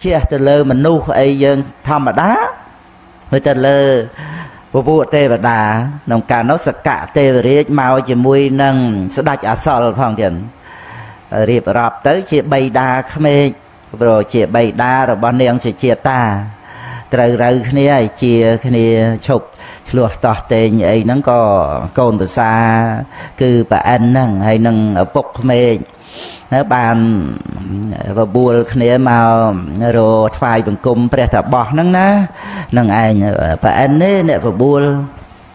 chia từ lơ mà nu ấy dương thầm mà đá với từ lơ vụ tê và đá nông cả nó sạc cả tê và riết mau chỉ mùi nâng sẽ đạch ở sọt phòng tiền riệp rạp tới chia bay đá khmê rồi chia bay đá rồi bọn niệm sẽ chia ta trời rơi này chia này chụp luộc tỏ tên ấy nó có cồn bờ xa cứ bà anh nâng hay nâng ở bốc khmê nó bàn và buồn này màu rồi phai bằng cung pre thả bỏ nâng ná nâng anh bà anh ấy nè và buồn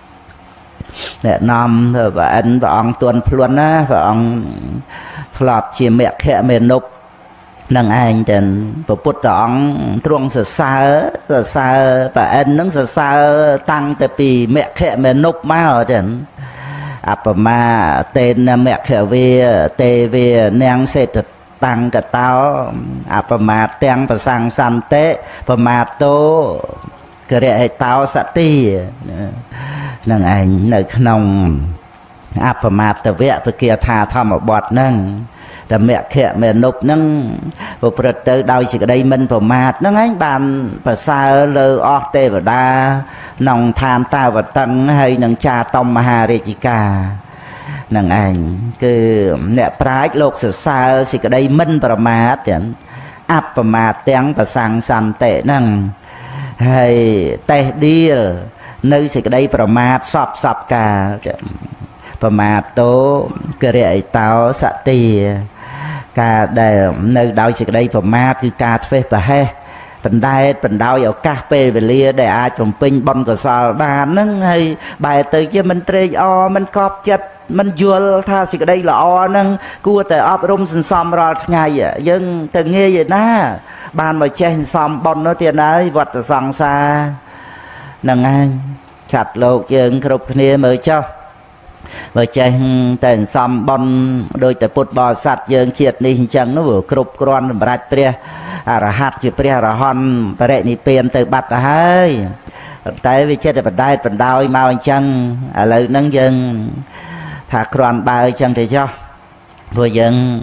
nè nằm và anh và ông tuần luôn á và ông lọp chia mẹ khẽ mẹ nục nâng anh trên và bút ông truông sợ xa và anh nâng sợ xa tăng tại vì mẹ khẽ mẹ nục mà trên mà tên mẹ khẽ về tê về nang sẽ tăng cả tao mà tăng và sang san tế và mà tô cái này tao sẽ ti nâng anh nơi nông mà tờ vẽ từ kia thà thầm ở bọt nâng là mẹ khẽ mẹ nộp nâng và bật tới đau chỉ cái đây mình vào mát nâng anh bàn và xa lơ o tê và đa nòng than ta và tăng hay nâng cha tông mà rê chỉ cả nâng anh cứ nè prái lột sự xa chỉ cái đây mình vào mát và mát tiếng và sang san tệ nâng hay tê đi nơi chỉ cái đây vào mát sọp cả và mát tố cái rệ tao sạ tì cả để nơi đau chỉ đây vào mát cứ cà phê và he phần đau ở cà phê về lia để ai trồng pin bông của sao ba nâng hay bài từ cho mình trê o mình cọp chất mình dùa tha chỉ đây là o nâng cua tại ấp rung sân xóm ra ngày dân từ nghe vậy na bàn mà che xóm bông nó tiền ấy vật ở sòng xa nâng anh chặt lột dân khúc kia mới cho và trên tên xóm bông đôi tại bút bò sạch dân triệt đi chẳng nó vừa khúc con bạch pre à hạt chỉ pre là hòn và đệ ni tiền từ bạch là hơi tại vì chết là phần đau mau chân à lời nâng dân thả con bao chân thì cho vừa dân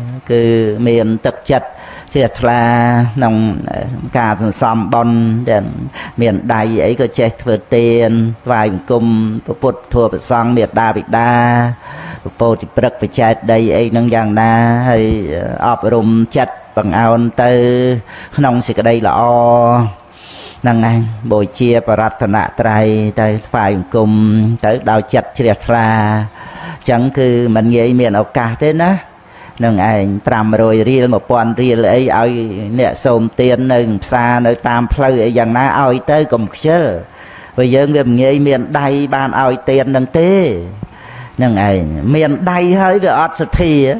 cứ miền thực chất thiệt là nông cả xóm bông miền đầy ấy có chết vừa tiền vài cùng bút thua bật xong miệt đa bị đa bố thì bật phải chết đây ấy nâng dạng na hay ọp rùm chất bằng ao tư nông sẽ cái đây là o nâng anh bồi chia và rát thần ạ trai tới phải cùng tới đào chặt triệt là chẳng cứ mình nghĩ miền ốc cả thế ná nâng anh pram rồi riêng một bọn riêng ấy ai nè xôm tiền nâng xa nơi tam plei ấy dạng ná ai tới cùng chứ bây giờ mình nghĩ miền đây ban ai tiền nâng tê nâng anh miền đây hơi về ọt thì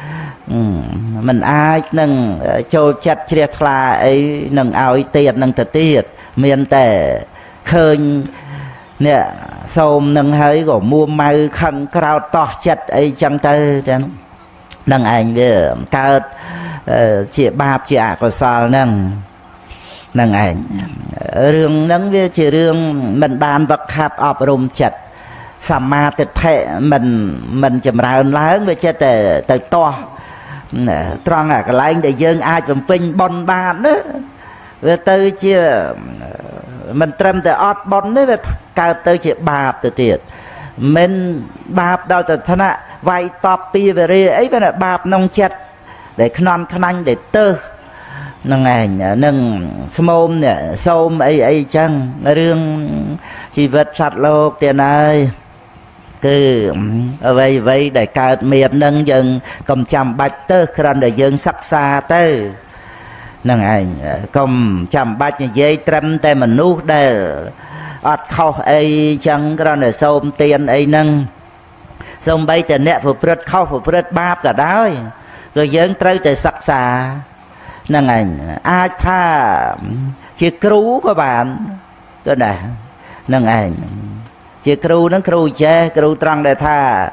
mình ai nâng châu chặt triệt là ấy nâng ai tiền nâng thật tiệt miền tệ khơi nè xôm nâng hơi của mua mai khăn cao to chặt ấy chẳng tới nâng anh về cao chị bạp chị ạ của sao nâng anh rương nâng về chị rương mình bàn vật hạp ọp rùm chặt xàm ma tịch thệ mình chầm ra ơn lớn về chết từ to tròn cái lạnh để dân ai chầm pinh bon bàn đó về từ chia mình trầm từ ọt bon đấy về cao tới chị bạp từ tiệt mình bạp đâu từ thân ạ vay top pi về đây ấy về là bạp nông chặt để khăn anh để tơ nâng ảnh nâng xôm nè xôm ấy chăng rương chỉ vật sạch lô tiền ơi cứ vậy để cao miền nâng dân cầm chăm bạch tơ khăn để dân sắc xa tơ nâng ảnh cầm chăm bạch như dây trâm tay mình nút để ọt khâu ấy chăng khăn để xôm tiền ấy nâng xong bây giờ nè phụ phật khâu phụ phật bạp cả đó rồi dân trâu từ sắc xa nâng ảnh ai tha chỉ cứu các bạn tôi nè nâng ảnh chỉ cứu nó cứu chế cứu trăng để tha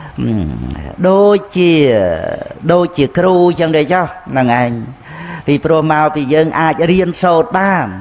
đôi chỉ cứu chẳng để cho nâng ảnh vì pro mau vì dân ai riêng sốt ban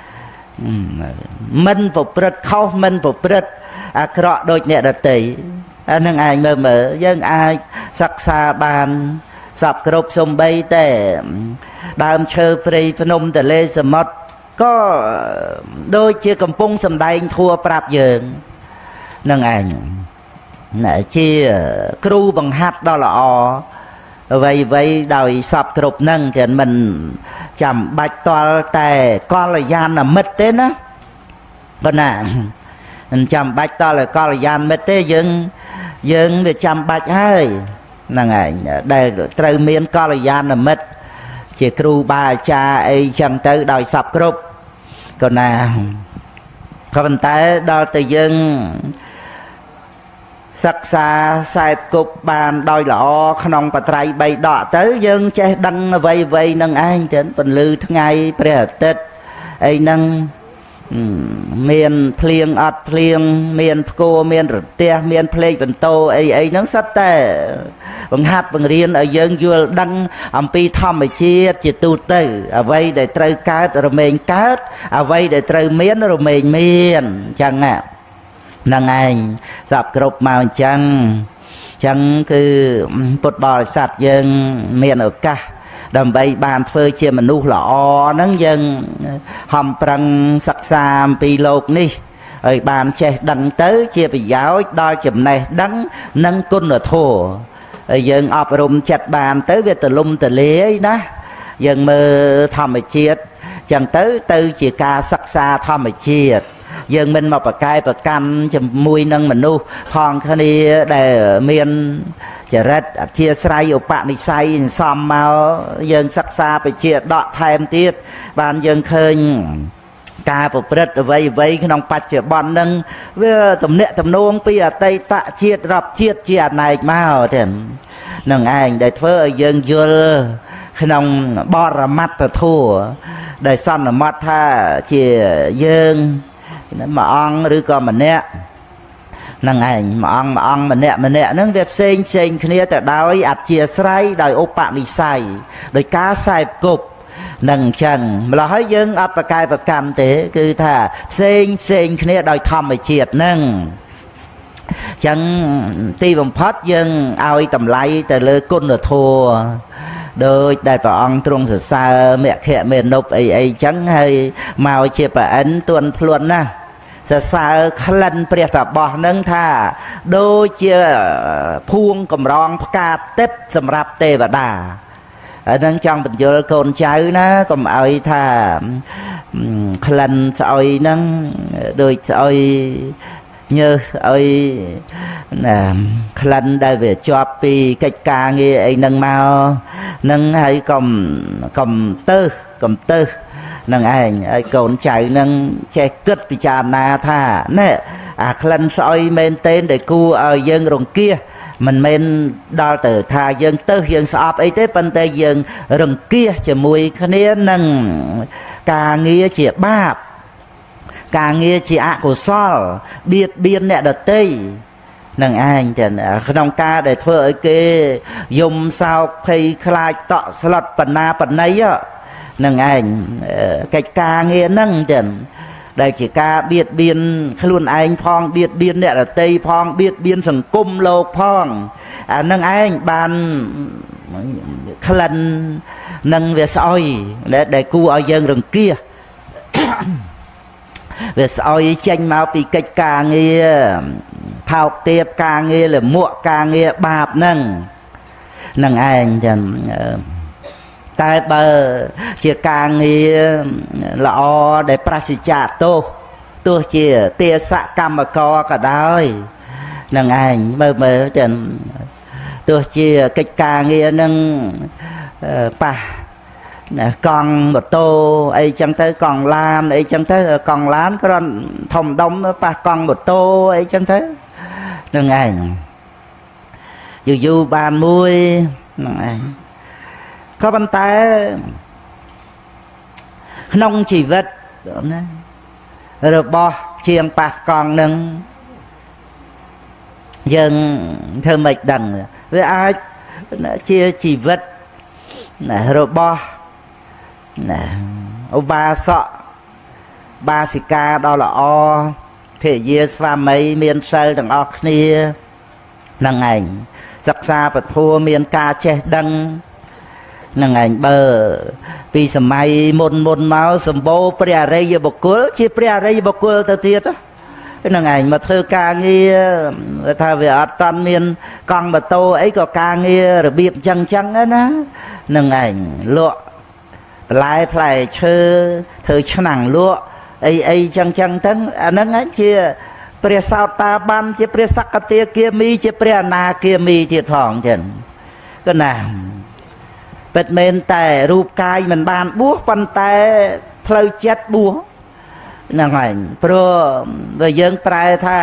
mình phụ phật khâu mình phụ phật cọ đôi nhẹ đợt tỷ nâng ảnh mở dân ai sắc xa bàn sập cột sông bay tệ ដើមឈើព្រៃភ្នំទន្លេសមុទ្រក៏ដូចជាកំពុងសម្ដែងធัวប្រាប់យើងនឹងឯងជាគ្រូបង្ហាត់ដ៏ល្អអ្វីដោយសពគ្រប់នឹងតែមិនចាំបាច់តល់តែកល្យាណមិត្តទេណាប៉ុណ្ណាមិនចាំបាច់តល់តែកល្យាណមិត្តទេយើងវាចាំបាច់ហើយហ្នឹងឯងដែលត្រូវមានកល្យាណមិត្តជាគ្រូបាអាចារ្យអីចឹងទៅដោយសពគ្រប់ក៏ណាក៏ប៉ុន្តែដល់ទៅយើងសិក្សាខ្សែគប់បានដោយល្អក្នុងបត្រៃ3ដកទៅយើងចេះដឹងអ្វីនឹងឯងទៅពន្លឺថ្ងៃព្រះអាទិត្យអីហ្នឹងមានភ្លៀងអត់ភ្លៀងមានផ្គរមានរទះមានភ្លេចបន្ទោអីហ្នឹងសិតតែបង្ហាត់បង្រៀនឲ្យយើងយល់ដឹងអំពីធម្មជាតិជាទូទៅអ្វីដែលត្រូវកើតរមែងកើតអ្វីដែលត្រូវមានរមែងមានអញ្ចឹងហ្នឹងឯងសពគ្រប់មកអញ្ចឹងគឺពុទ្ធបរិស័ទយើងមានឱកាសដើម្បីបានធ្វើជាមនុស្សល្អហ្នឹងយើងហំប្រឹងសិក្សាអំពីលោកនេះឲ្យបានចេះដឹងទៅជាប្រយោជន៍ដល់ចំណេះដឹងនិងគុណធម៌ហើយយើងអប់រំចិត្តបានទៅវាទលំទលាយណាយើងមើលធម្មជាតិចឹងទៅជាការសិក្សាធម្មជាតិយើងមិនមកប្រកែប្រកាន់ជាមួយនឹងមនុស្សផងគ្នាដែលមានចរិតអធិស្រ័យឧបនិស្ស័យសំមកយើងសិក្សាបជាដកថែមទៀតបានយើងឃើញការប្រព្រឹត្តអ្វីក្នុងបច្ចុប្បន្ននឹងវាទំនាក់ទំនងពីអតីតជាតិរាប់ជាតិជាអនេកមកទេនឹងឯងដែលធ្វើឲ្យយើងយល់ក្នុងបរមត្តធម៌ដែលសន្មតថាជាយើងមួយអង្គឬក៏ម្នាក់ហ្នឹងឯងមួយអង្គម្នាក់ហ្នឹងវាផ្សេងគ្នាទៅដោយអធិស្រ័យដោយឧបនិស្ស័យដោយការខ្សែគប់នឹងអញ្ចឹងម្ល៉េះហើយយើងអត់ប្រកែប្រកាន់ទេគឺថាផ្សេងគ្នាដោយធម្មជាតិហ្នឹងអញ្ចឹងទីបំផុតយើងឲ្យតម្លៃទៅលើគុណធម៌ដោយដែលព្រះអង្គទ្រង់សរសើរមគ្គមេនុបអីចឹងហើយមកជាប្រអិនទួនភ្លួនណាសរសើរក្លិនព្រះតាបោះនឹងថាដូចជាភួងកម្រងផ្កាទឹកសម្រាប់ទេវតាហើយនឹងចង់បញ្យល់កូនចៅណាកុំឲ្យថាក្លិនស្អុយហ្នឹងដូចស្អុយញើសស្អុយណាក្លិនដែលវាជាប់ពីកិច្ចការងារអីហ្នឹងមកហ្នឹងហើយកុំទៅនឹងឯងឲ្យកូនចៅនឹងចេះគិតពិចារណាថាណែអាក្លិនស្អុយមែនទែនដែលគួរឲ្យយើងរង្គៀសមិនមែនដល់ទៅថាយើងទៅយើងស្អប់អីទេប៉ុន្តែយើងរង្គៀសជាមួយគ្នានឹងការងារជាបាបការងារជាអកុសលបៀតបៀនអ្នកដទៃនឹងឯងចឹងក្នុងការដែលធ្វើឲ្យគេយំសោកភ័យខ្លាចតក់ស្លុតបណ្ណាបណ្ណៃនឹងឯងកិច្ចការងារហ្នឹងចឹងដែលជាការបៀតបៀនខ្លួនឯងផងបៀតបៀនអ្នកដទៃផងបៀតបៀនសង្គមលោកផងអានឹងឯងបានក្លិននឹងវាស្អុយដែលគួរឲ្យយើងរង្គៀសវាស្អុយចេញមកពីកិច្ចការងារថោកទាបការងារលមួកការងារបាបហ្នឹងឯងចឹងតែបើជាការងារល្អដែលប្រសិទ្ធៈទោះជាទេសកម្មករក៏ដោយនឹងឯងមើលចឹងទោះជាកិច្ចការងារនឹងប៉ះកង់ម៉ូតូអីចឹងទៅកង់ឡានអីចឹងទៅកង់ឡានគ្រាន់ធំដុំប៉ះកង់ម៉ូតូអីចឹងទៅនឹងឯងយូរបានមួយនឹងឯងក៏ប៉ុន្តែក្នុងជីវិតណារបស់ជាងប៉ះកង់នឹងយើងធ្វើមិនដឹងវាអាចជាជីវិតរបស់ឧបាសកបាសិកាដ៏ល្អភរិយាស្វាមីមានសិលទាំងអស់គ្នានឹងឯងសិក្សាពធមានការចេះដឹងនឹងឯងបើពីសម័យមុនមកសម្បូរព្រះអរិយបុគ្គលជាព្រះអរិយបុគ្គលទៅទៀតហ្នឹងឯងមកធ្វើការងារថាវាអត់តាន់មានកង់ម៉ូតូអីក៏ការងាររបៀបចឹងណាហ្នឹងឯងលក់បន្លែផ្លែឈើធ្វើឆ្នាំងលក់អីចឹងទៅអាហ្នឹងឯងជាព្រះសោតាបានជាព្រះសក្តិគាមីជាព្រះអនាគាមីទៀតផងចឹងក៏ណាពិតមែនតែរូបកាយមិនបានបួសប៉ុន្តែផ្លូវចិត្តបួសហ្នឹងហើយព្រោះបើយើងប្រែថា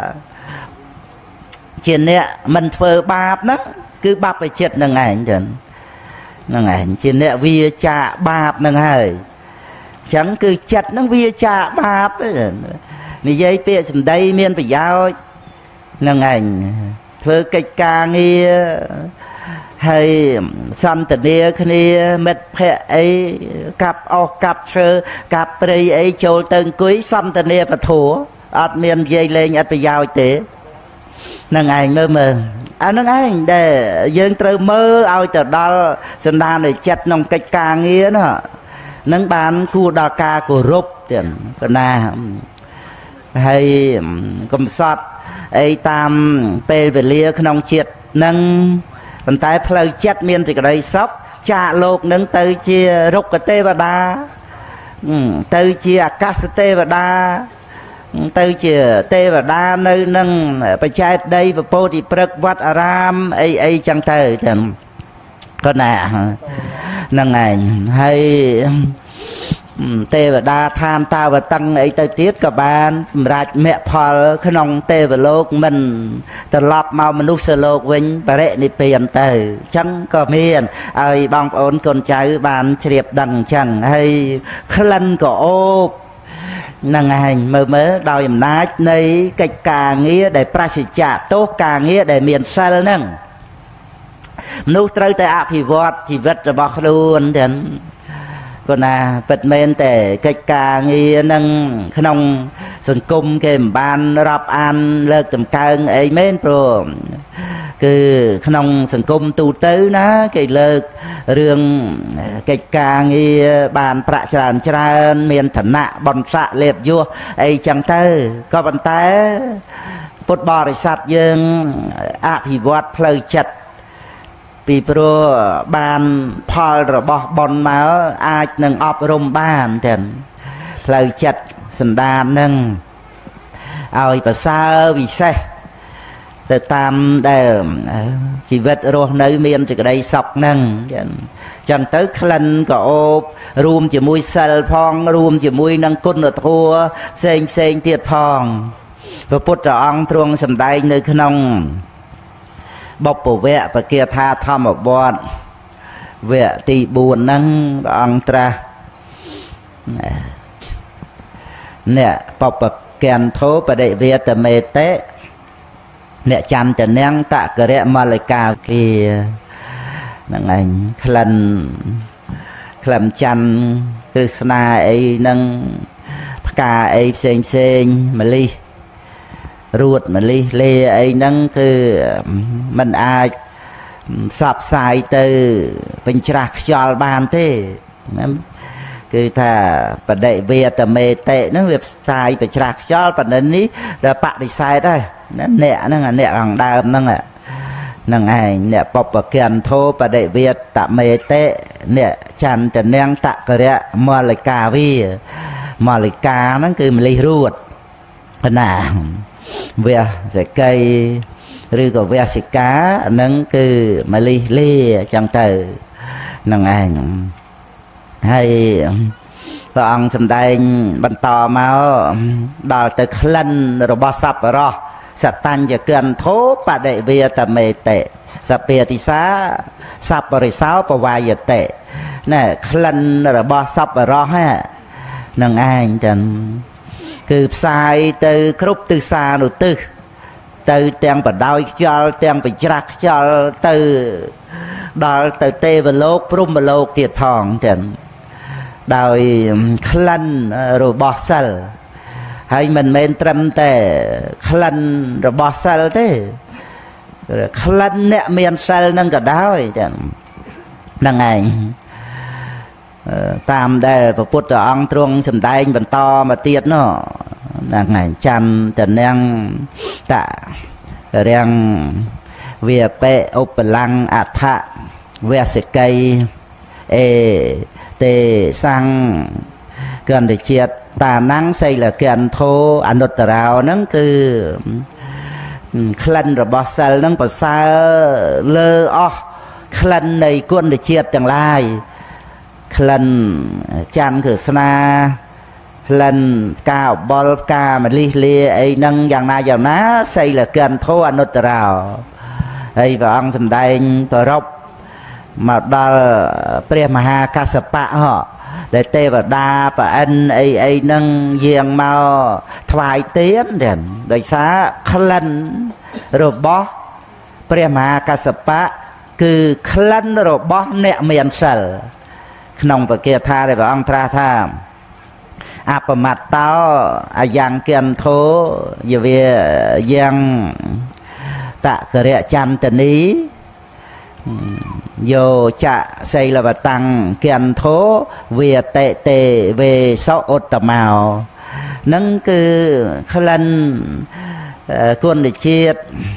ជាអ្នកមិនធ្វើបាបហ្នឹងគឺបាបចិត្តហ្នឹងឯងចឹងហ្នឹងឯងជាអ្នកវាចាបាបហ្នឹងហើយអញ្ចឹងគឺចិត្តហ្នឹងវាចាបាបនិយាយពាក្យសម្ដីមានប្រយោជន៍ហ្នឹងឯងធ្វើកិច្ចការងារហើយសន្ទនាគ្នាមិត្តភ័ក្តិអីកាប់អស់កាប់ឈើកាប់ព្រៃអីចូលទៅអង្គុយសន្ទនាពធអត់មាននិយាយលេងអត់ប្រយោជន៍ទេហ្នឹងឯងមើលអាហ្នឹងឯងដែលយើងត្រូវមើលឲ្យទៅដល់សន្តាននៃចិត្តក្នុងកិច្ចការងារហ្នឹងបានគួរដល់ការគោរពទៀតកណាហើយកុំសត់អីតាមពេលវេលាក្នុងជាតិហ្នឹងប៉ុន្តែផ្លូវចិត្តមានសេចក្តីសុខចាកលោកនឹងទៅជារុក្ខទេវតាទៅជាអាកាសទេវតាទៅជាទេវតានៅនឹងបច្ចេកដីពពោធិព្រឹកវត្តអារាមអីចឹងទៅចឹងក៏ណាហ្នឹងឯងហើយទេវតាឋានតាវតឹងអីទៅទៀតក៏បានសម្រាប់មគ្គផលក្នុងទេវលោកមិនត្រឡប់មកមនុស្សលោកវិញបរិនិព្វានទៅអញ្ចឹងក៏មានឲ្យបងប្អូនកូនចៅបានជ្រាបដឹងអញ្ចឹងហើយក្លិនក៏អូបហ្នឹងឯងមើលដោយអំណាចនៃកិច្ចការងារដែលប្រសិជ្ជៈទោសការងារដែលមានសិលហ្នឹងមនុស្សត្រូវតែអភិវឌ្ឍជីវិតរបស់ខ្លួនទាំងក៏ណាពិតមែនតែកិច្ចការងារនឹងក្នុងសង្គមគេមិនបានរាប់អានលើកតម្កើងអីមែនព្រោះគឺក្នុងសង្គមទូទៅណាគេលើករឿងកិច្ចការងារបានប្រាក់ច្រើនមានឋានៈបនស័កលេបយសអីចឹងទៅក៏ប៉ុន្តែពុទ្ធបរិស័ទយើងអភិវឌ្ឍផ្លូវចិត្តពីព្រោះបានផលរបស់បុណ្យមកអាចនឹងអប់រំបានទាំងផ្លូវចិត្តសន្តាននឹងឲ្យប្រសើរវិសេសទៅតាមដែលជីវិតរស់នៅមានសេចក្តីសុខហ្នឹងចឹងទៅក្លិនក៏អូបរួមជាមួយសិលផងរួមជាមួយនឹងគុណធម៌ផ្សេងទៀតផងព្រះពុទ្ធអង្គទ្រង់សម្ដែងនៅក្នុងបុព្វវគ្គបគាថាធម្មវត្តវគ្គទី4ហ្នឹងព្រះអង្គត្រាស់អ្នកបពកន្ធោបដិវេតមេតេអ្នកចន្ទនាងតករិមលិកាគាហ្នឹងឯងក្លិនច័ន្ទគ្រឹស្នាអីហ្នឹងផ្កាអីផ្សេងម្លិះរួតម្លិះលេអីហ្នឹងគឺมันអាចផ្សព្វផ្សាយទៅបញ្ច្រាស់ខ្យល់បានទេគឺថាបដិវេតមេតេហ្នឹងវាផ្សាយបញ្ច្រាស់ខ្យល់ប៉ុណ្ណឹងនេះដល់បដិសេធហើយអ្នកហ្នឹងអ្នកខាងដើមហ្នឹងហ្នឹងឯងអ្នកបពកន្ធោបដិវេតមេតេអ្នកចន្ទនាងតករិមលិកាវីមលិកាហ្នឹងគឺម្លិះរួតណាវះសិកៃឬក៏វះសិកាហ្នឹងគឺម្លិះលាចឹងទៅហ្នឹងឯងហើយព្រះអង្គសម្ដែងបន្តមកដល់ទៅក្លិនរបស់សប្បុរសសតញ្ញកន្ធោបដិវេតមេតេសពាតិសាសប្បរិសោបវាយតេណែក្លិនរបស់សប្បុរសហ្នឹងឯងចឹងគឺផ្សាយទៅគ្រប់ទិសានុទិសទៅទាំងបដោយខ្យល់ទាំងបញ្ច្រាស់ខ្យល់ទៅដល់ទៅទេវលោកព្រហ្មលោកទៀតផងចឹងដោយក្លិនរបស់សិលហើយមិនមែនត្រឹមតែក្លិនរបស់សិលទេក្លិនអ្នកមានសិលនឹងក៏ដោយចឹង năng ngày tam đây và phút ông trung sầm tay bẩn to mà tiết nó năng ngày chăn tận năng tạ riêng về pe ốp lăng ạt thạ về sợi cây tê sang gần để triệt tà năng xây là kiện thô anh đột rào nắng cứ khăn rồi bỏ xa nắng bỏ xa lơ khăn này quân để triệt chẳng lai khăn chan cửa sana khăn cao bol ca mà li ấy nâng dạng ná xây là kiện thô anh đột rào ấy và ông sầm đây tờ rốc mà đo pre maha kasapa họ để tê và đa và anh ấy nâng giềng mau thoại tiến đèn đời xá khăn rồi bó pre maha kasapa cứ khăn rồi bó nẹ miền sờ nông và kia tha để vào ông tra tha áp mặt tao giang kiên thố giờ về giang tạ kệ chăn tần ý vô chạ xây là và tăng kiên thố về tệ về sau ốt tầm màu nâng cứ khăn quân để chiết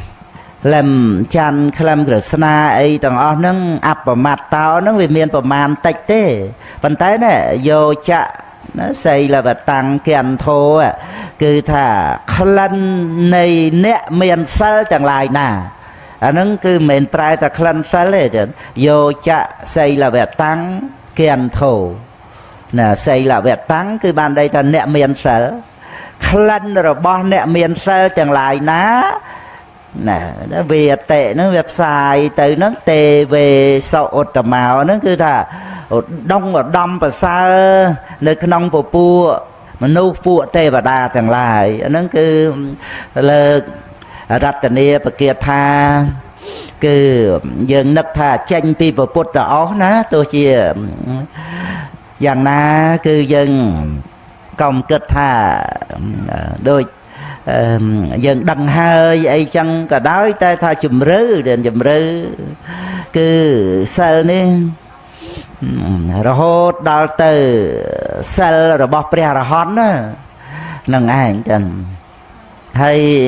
làm chăn khăn cửa sana ấy tầng o nâng áp vào mặt tao nâng về miền vào màn tạch tê phần tay này vô chạ nó xây là và tăng kiên thố cứ thả khăn này nẹ miền sal chẳng lại nà nâng cứ miền prai ta khăn salเลยvô chạ xây là về tăng kiên thố nè xây là về tăng cứ ban đây ta nẹ miền sal khăn rồi bo nẹ miền sal chẳng lại ná nè nó về tệ nó website từ nó tệ về sau ốt tầm màu nó cứ thà đông và đâm và xa nơi cái nông của pua mà nô pua tệ và đa thằng lại nó cứ là đặt cái này và kia tha cứ dừng nấc thà tranh pi và put đó ná tôi chỉ dạng na cứ dừng công kết thà đôi dần đằng hơi ấy chẳng cả đói tay tha chùm rứ đền chùm rứ cứ sơ nên rồi hốt đào từ sơ rồi bọc bè rồi hón á nâng ảnh chẳng hay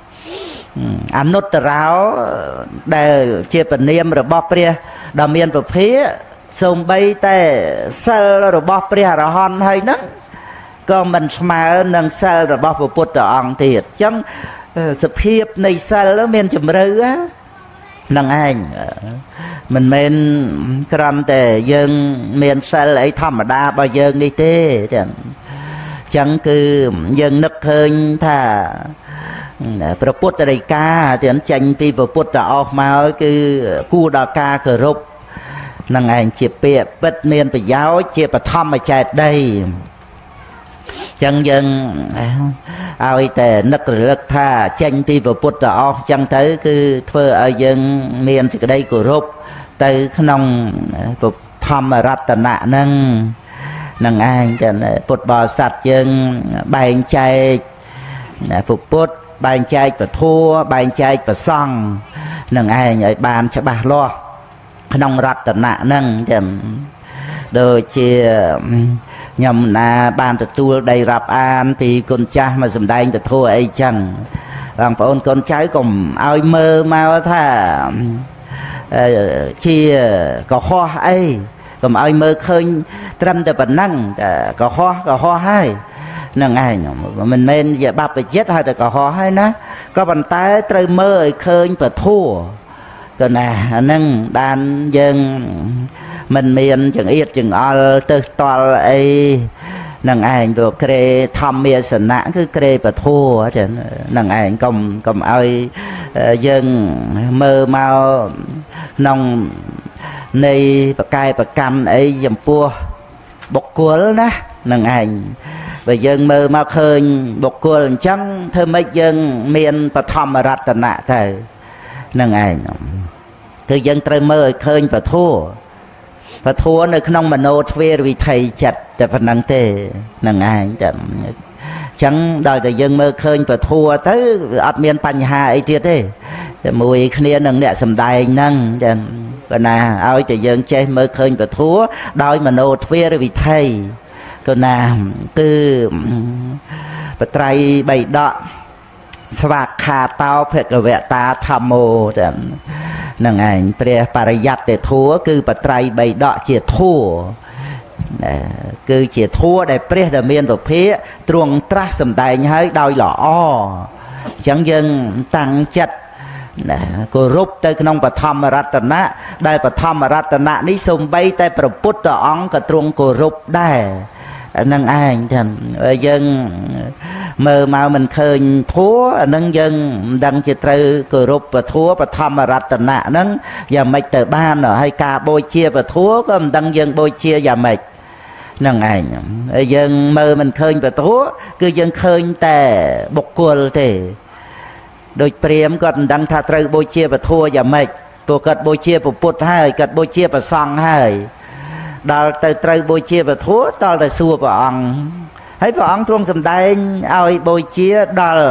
anh nốt ráo đều chia phần niêm rồi bọc bè đào miền vào phía xong bay tay sơ rồi bọc bè rồi hón hay nấng còn mình mà nâng sal rồi bọc bột tròn thì chẳng sự hiệp này sal nó men chùm rư á nâng anh mình men cầm tề dân men sal ấy thầm mà đa bao dân đi tê chẳng cứ dân nức hơn thà bột đầy ca thì anh tranh pi bột tròn mà cứ cu đào ca cờ rục nâng anh chia bẹ bất men phải giáo chia phải thầm mà chạy đây chân dân ai tệ nấc lực tha tranh pi vào bút đỏ chân tới cứ thưa ở dân miền thì đây của rút tới nông thăm rát nạ nâng nâng ai chân bút bò sạch dân bài chay phục bút bài chay và thua bài chay và xong nâng ai ở bàn cho bà lo nông rát nạ nâng chân đôi chia nhầm là ban tự tu đầy rạp an thì con cha mà dùm đành tự thua ấy chẳng rằng phải ôn con trái cùng ai mơ mau thà chia có hoa ấy còn ai mơ khơi trăm từ bản năng có hoa hai nâng ai mình men giờ bắp phải chết hay là có hoa hay ná có bàn tay trời mơ khơi và thua còn nè nâng đàn dân mình miền chừng ít chừng al từ toàn ấy nâng ảnh được kề thăm miền sân nã cứ kề và thua chứ nâng ảnh cầm ai dân mơ mau nông này và cay và cam ấy dầm pua bọc cuốn đó nâng ảnh và dân mơ mau khơi bọc cuốn chẳng thơ mấy dân miền và thăm mà rát tận nã thầy nâng ảnh thư dân trời mơ khơi và thua nơi không mà nô thuê vì thầy chặtแต่phần năng tê năng ai chẳng đòi để dân mơ khơi và thua tới ạt miền Pành Hà ấy tiết đấy mùi kia năng nè sầm đài năng ក៏ណាឲ្យតែយើងចេះមើលឃើញពធัวដោយមโนទ្វារវិថីក៏ណាគឺបត្រៃបីដកស្វាខាតោភគវតាធម្មោហ្នឹងឯងព្រះបរិយត្តិធัวគឺបត្រៃបីដកជាធัวគឺជាធัวដែលព្រះដែលមានពភៈទ្រង់ត្រាស់សម្ដែងឲ្យដោយល្អអញ្ចឹងយើងតាំងចិត្តគោរពទៅក្នុងបឋមរតនៈដែលបឋមរតនៈនេះសូម្បីតែព្រះពុទ្ធអង្គក៏ទ្រង់គោរពដែរហ្នឹងឯងចឹងយើងមើលមកមិនឃើញធัวអាហ្នឹងយើងមិនដឹងជាត្រូវគោរពពធัวបឋមរតនៈហ្នឹងយ៉ាងម៉េចទៅបានហើយការបូជាពធัวក៏មិនដឹងយើងបូជាយ៉ាងម៉េចហ្នឹងឯងហើយយើងមើលមិនឃើញពធัวគឺយើងឃើញតែបុគ្គលទេដូចព្រាហ្មណ៍គាត់មិនដឹងថាត្រូវបូជាពធัวយ៉ាងម៉េចព្រោះគាត់បូជាពុទ្ធហើយគាត់បូជាព្រះសង្ឃហើយដល់ទៅត្រូវបូជាពធัวតល់តែសួរព្រះអង្គហើយព្រះអង្គទ្រង់សម្ដែងឲ្យបូជាដល់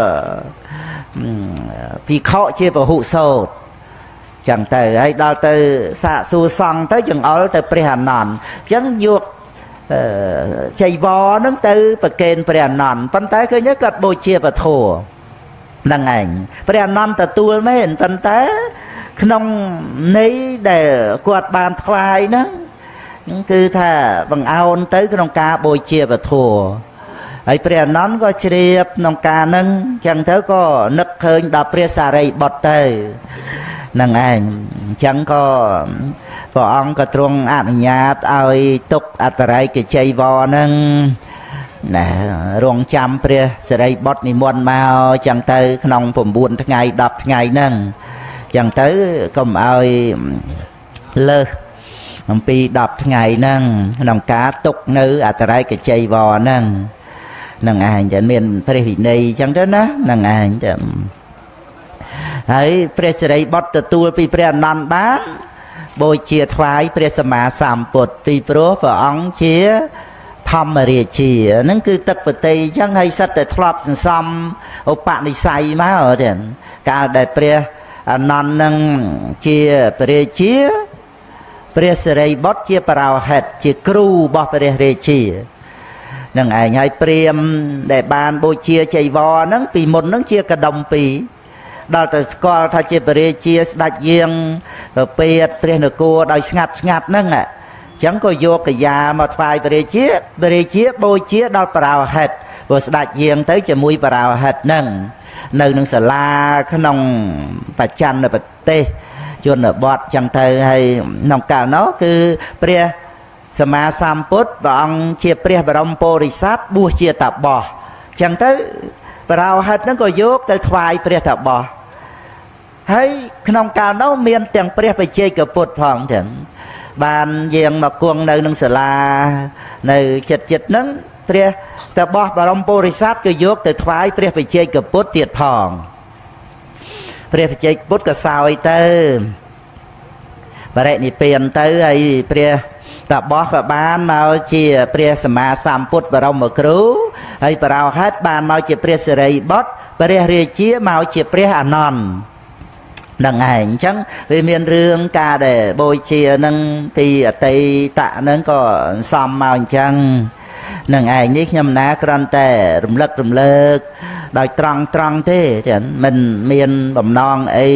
ភិក្ខុជាពហុសោតចឹងទៅហើយដល់ទៅសាកសួរសង្ឃទៅចង្អុលទៅព្រះអានន្ទចឹងយកចៃវរហ្នឹងទៅប្រគេនព្រះអានន្ទប៉ុន្តែឃើញគាត់បូជាពធัวហ្នឹងឯងព្រះអានន្ទទទួលមែនប៉ុន្តែក្នុងន័យដែលគាត់បានថ្វាយហ្នឹងគឺថាបង្អោនទៅក្នុងការបូជាពធัวហើយព្រះអានន្ទក៏ជ្រាបក្នុងការហ្នឹងចឹងទៅក៏នឹកឃើញដល់ព្រះសារីបុត្រទៅហ្នឹងឯងអញ្ចឹងក៏ព្រះអង្គក៏ទ្រង់អនុញ្ញាតឲ្យទុកអត្តរ័យកជ័យវរហ្នឹងណារងចាំព្រះសិរីបុត្រនិមន្តមកចឹងទៅក្នុង9ថ្ងៃ10ថ្ងៃហ្នឹងចឹងទៅកុំឲ្យលើសអំពី10ថ្ងៃហ្នឹងក្នុងការទុកនៅអត្តរ័យកជ័យវរហ្នឹងនឹងឯងតែមានព្រះវិន័យចឹងទៅណានឹងឯងតែហើយព្រះសិរីបុត្រទទួលពីព្រះអនន្តបានបូជាថ្វាយព្រះសម្មាសម្ពុទ្ធពីព្រោះព្រះអង្គជាធម្មរាជាហ្នឹងគឺទឹកបតីអញ្ចឹងហើយសិតតែធ្លាប់សន្សំឧបនិស្ស័យមកទេកាលដែលព្រះអនន្តនឹងជាព្រះរាជាព្រះសិរីបុត្រជាបរោហិតជាគ្រូរបស់ព្រះរាជានឹងឯងហើយព្រាហ្មណ៍ដែលបានបូជាចៃវរហ្នឹងពីមុនហ្នឹងជាកដុំពីរដល់ទៅស្គាល់ថាជាព្រះរាជាស្ដេចយាងពេតព្រះនគរដោយស្ងាត់ហ្នឹងអញ្ចឹងក៏យកកាយាមកថ្វាយព្រះរាជាបូជាដល់បរោហិតព្រោះស្ដេចយាងទៅជាមួយបរោហិតហ្នឹងនៅនឹងសាលាក្នុងបច្ច័នប្រទេសជនបទចឹងទៅហើយក្នុងកាលនោះគឺព្រះសម្មាសម្ពុទ្ធព្រះអង្គជាព្រះបរមពុរិស័ទបួសជាតាបសចឹងទៅបរោហិតហ្នឹងក៏យកទៅថ្វាយព្រះតាបសហើយក្នុងកាលនោះមានទាំងព្រះបច្ចេកពុទ្ធផងចឹងបានយាងមកគង់នៅនឹងសាលានៅចិត្តហ្នឹងព្រះតាបសបរមពុរិស័ទក៏យកទៅថ្វាយព្រះបច្ចេកពុទ្ធទៀតផងព្រះបច្ចេកពុទ្ធក៏សោយទៅបរិនិព្វានទៅហើយព្រះតាបសក៏បានមកជាព្រះសម្មាសម្ពុទ្ធបរមគ្រូហើយបរោហិតបានមកជាព្រះសិរីបុត្រព្រះរាជាមកជាព្រះអានន្ទហ្នឹងឯងអញ្ចឹងវាមានរឿងការដែលបូជានឹងពីអតីតៈហ្នឹងក៏សំមកអញ្ចឹងនឹងឯងនេះខ្ញុំណាគ្រាន់តែរំលឹករំលើកដោយត្រង់ទេចឹងមិនមានបំណងអី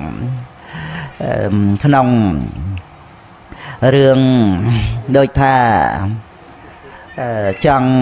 ក្នុងរឿងដូចថាចង់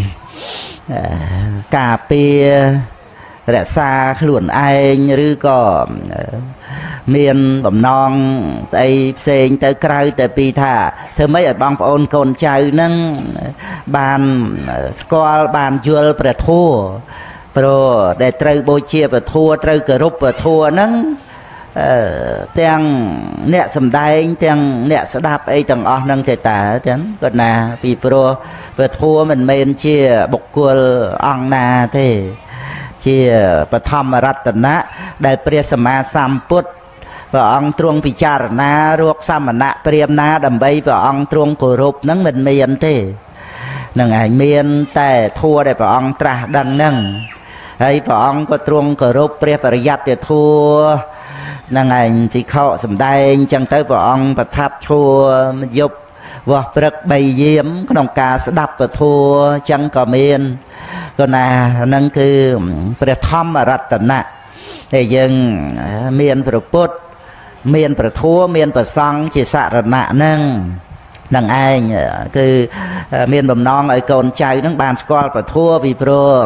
ការពាររក្សាខ្លួនឯងឬក៏មានបំណងស្អីផ្សេងទៅក្រៅតែពីថាធ្វើម៉េចឲ្យបងប្អូនកូនចៅនឹងបានស្គាល់បានយល់ព្រះធម៌ព្រោះដែលត្រូវបូជាព្រះធម៌ត្រូវគោរពព្រះធម៌ហ្នឹងទាំងអ្នកសំដែងទាំងអ្នកស្ដាប់អីទាំងអស់ហ្នឹងទេតាចឹងគាត់ណាពីព្រោះព្រះធម៌មិនមែនជាបុគ្គលអង្គណាទេជាបឋមរតនៈដែលព្រះសម្មាសម្ពុទ្ធព្រះអង្គទ្រង់ពិចារណារកសមណៈព្រាហ្មណ៍ណាដើម្បីព្រះអង្គទ្រង់គោរពហ្នឹងមិនមានទេនឹងឯងមានតែធម៌ដែលព្រះអង្គត្រាស់ដឹងហ្នឹងហើយព្រះអង្គក៏ទ្រង់គោរពព្រះបរិយត្តិធម៌ năng ảnh thì khọ sầm đai chẳng tới vợ ông và tháp chua dục và bật bày diễm nông ca sẽ đập và thua chẳng có miền còn năng cứ bật thăm mà rạch tận nè thì dân miền bật bút miền bật thua miền bật xong chỉ xạ rạch nạ năng ai cứ miền bầm non ở con trai nó bàn squat và thua vì pro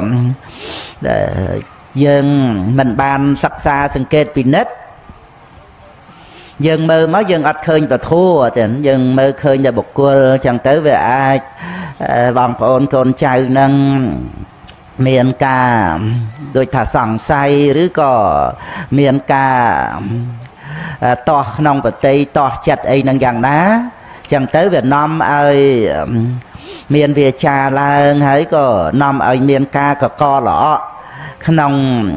dân mình bàn sắc xa sừng kết bị nết dân mơ mới dân ắt khơi và thua dân mơ khơi là bột cua chẳng tới về ai bằng phone con trai nâng miền ca đôi thả sòng sayឬក៏miền ca to nông và tây to chặt ấy năng dạng ná chẳng tới Việt Nam ơi miền Việt trà là hãy có nằm ở miền ca có co lọ nông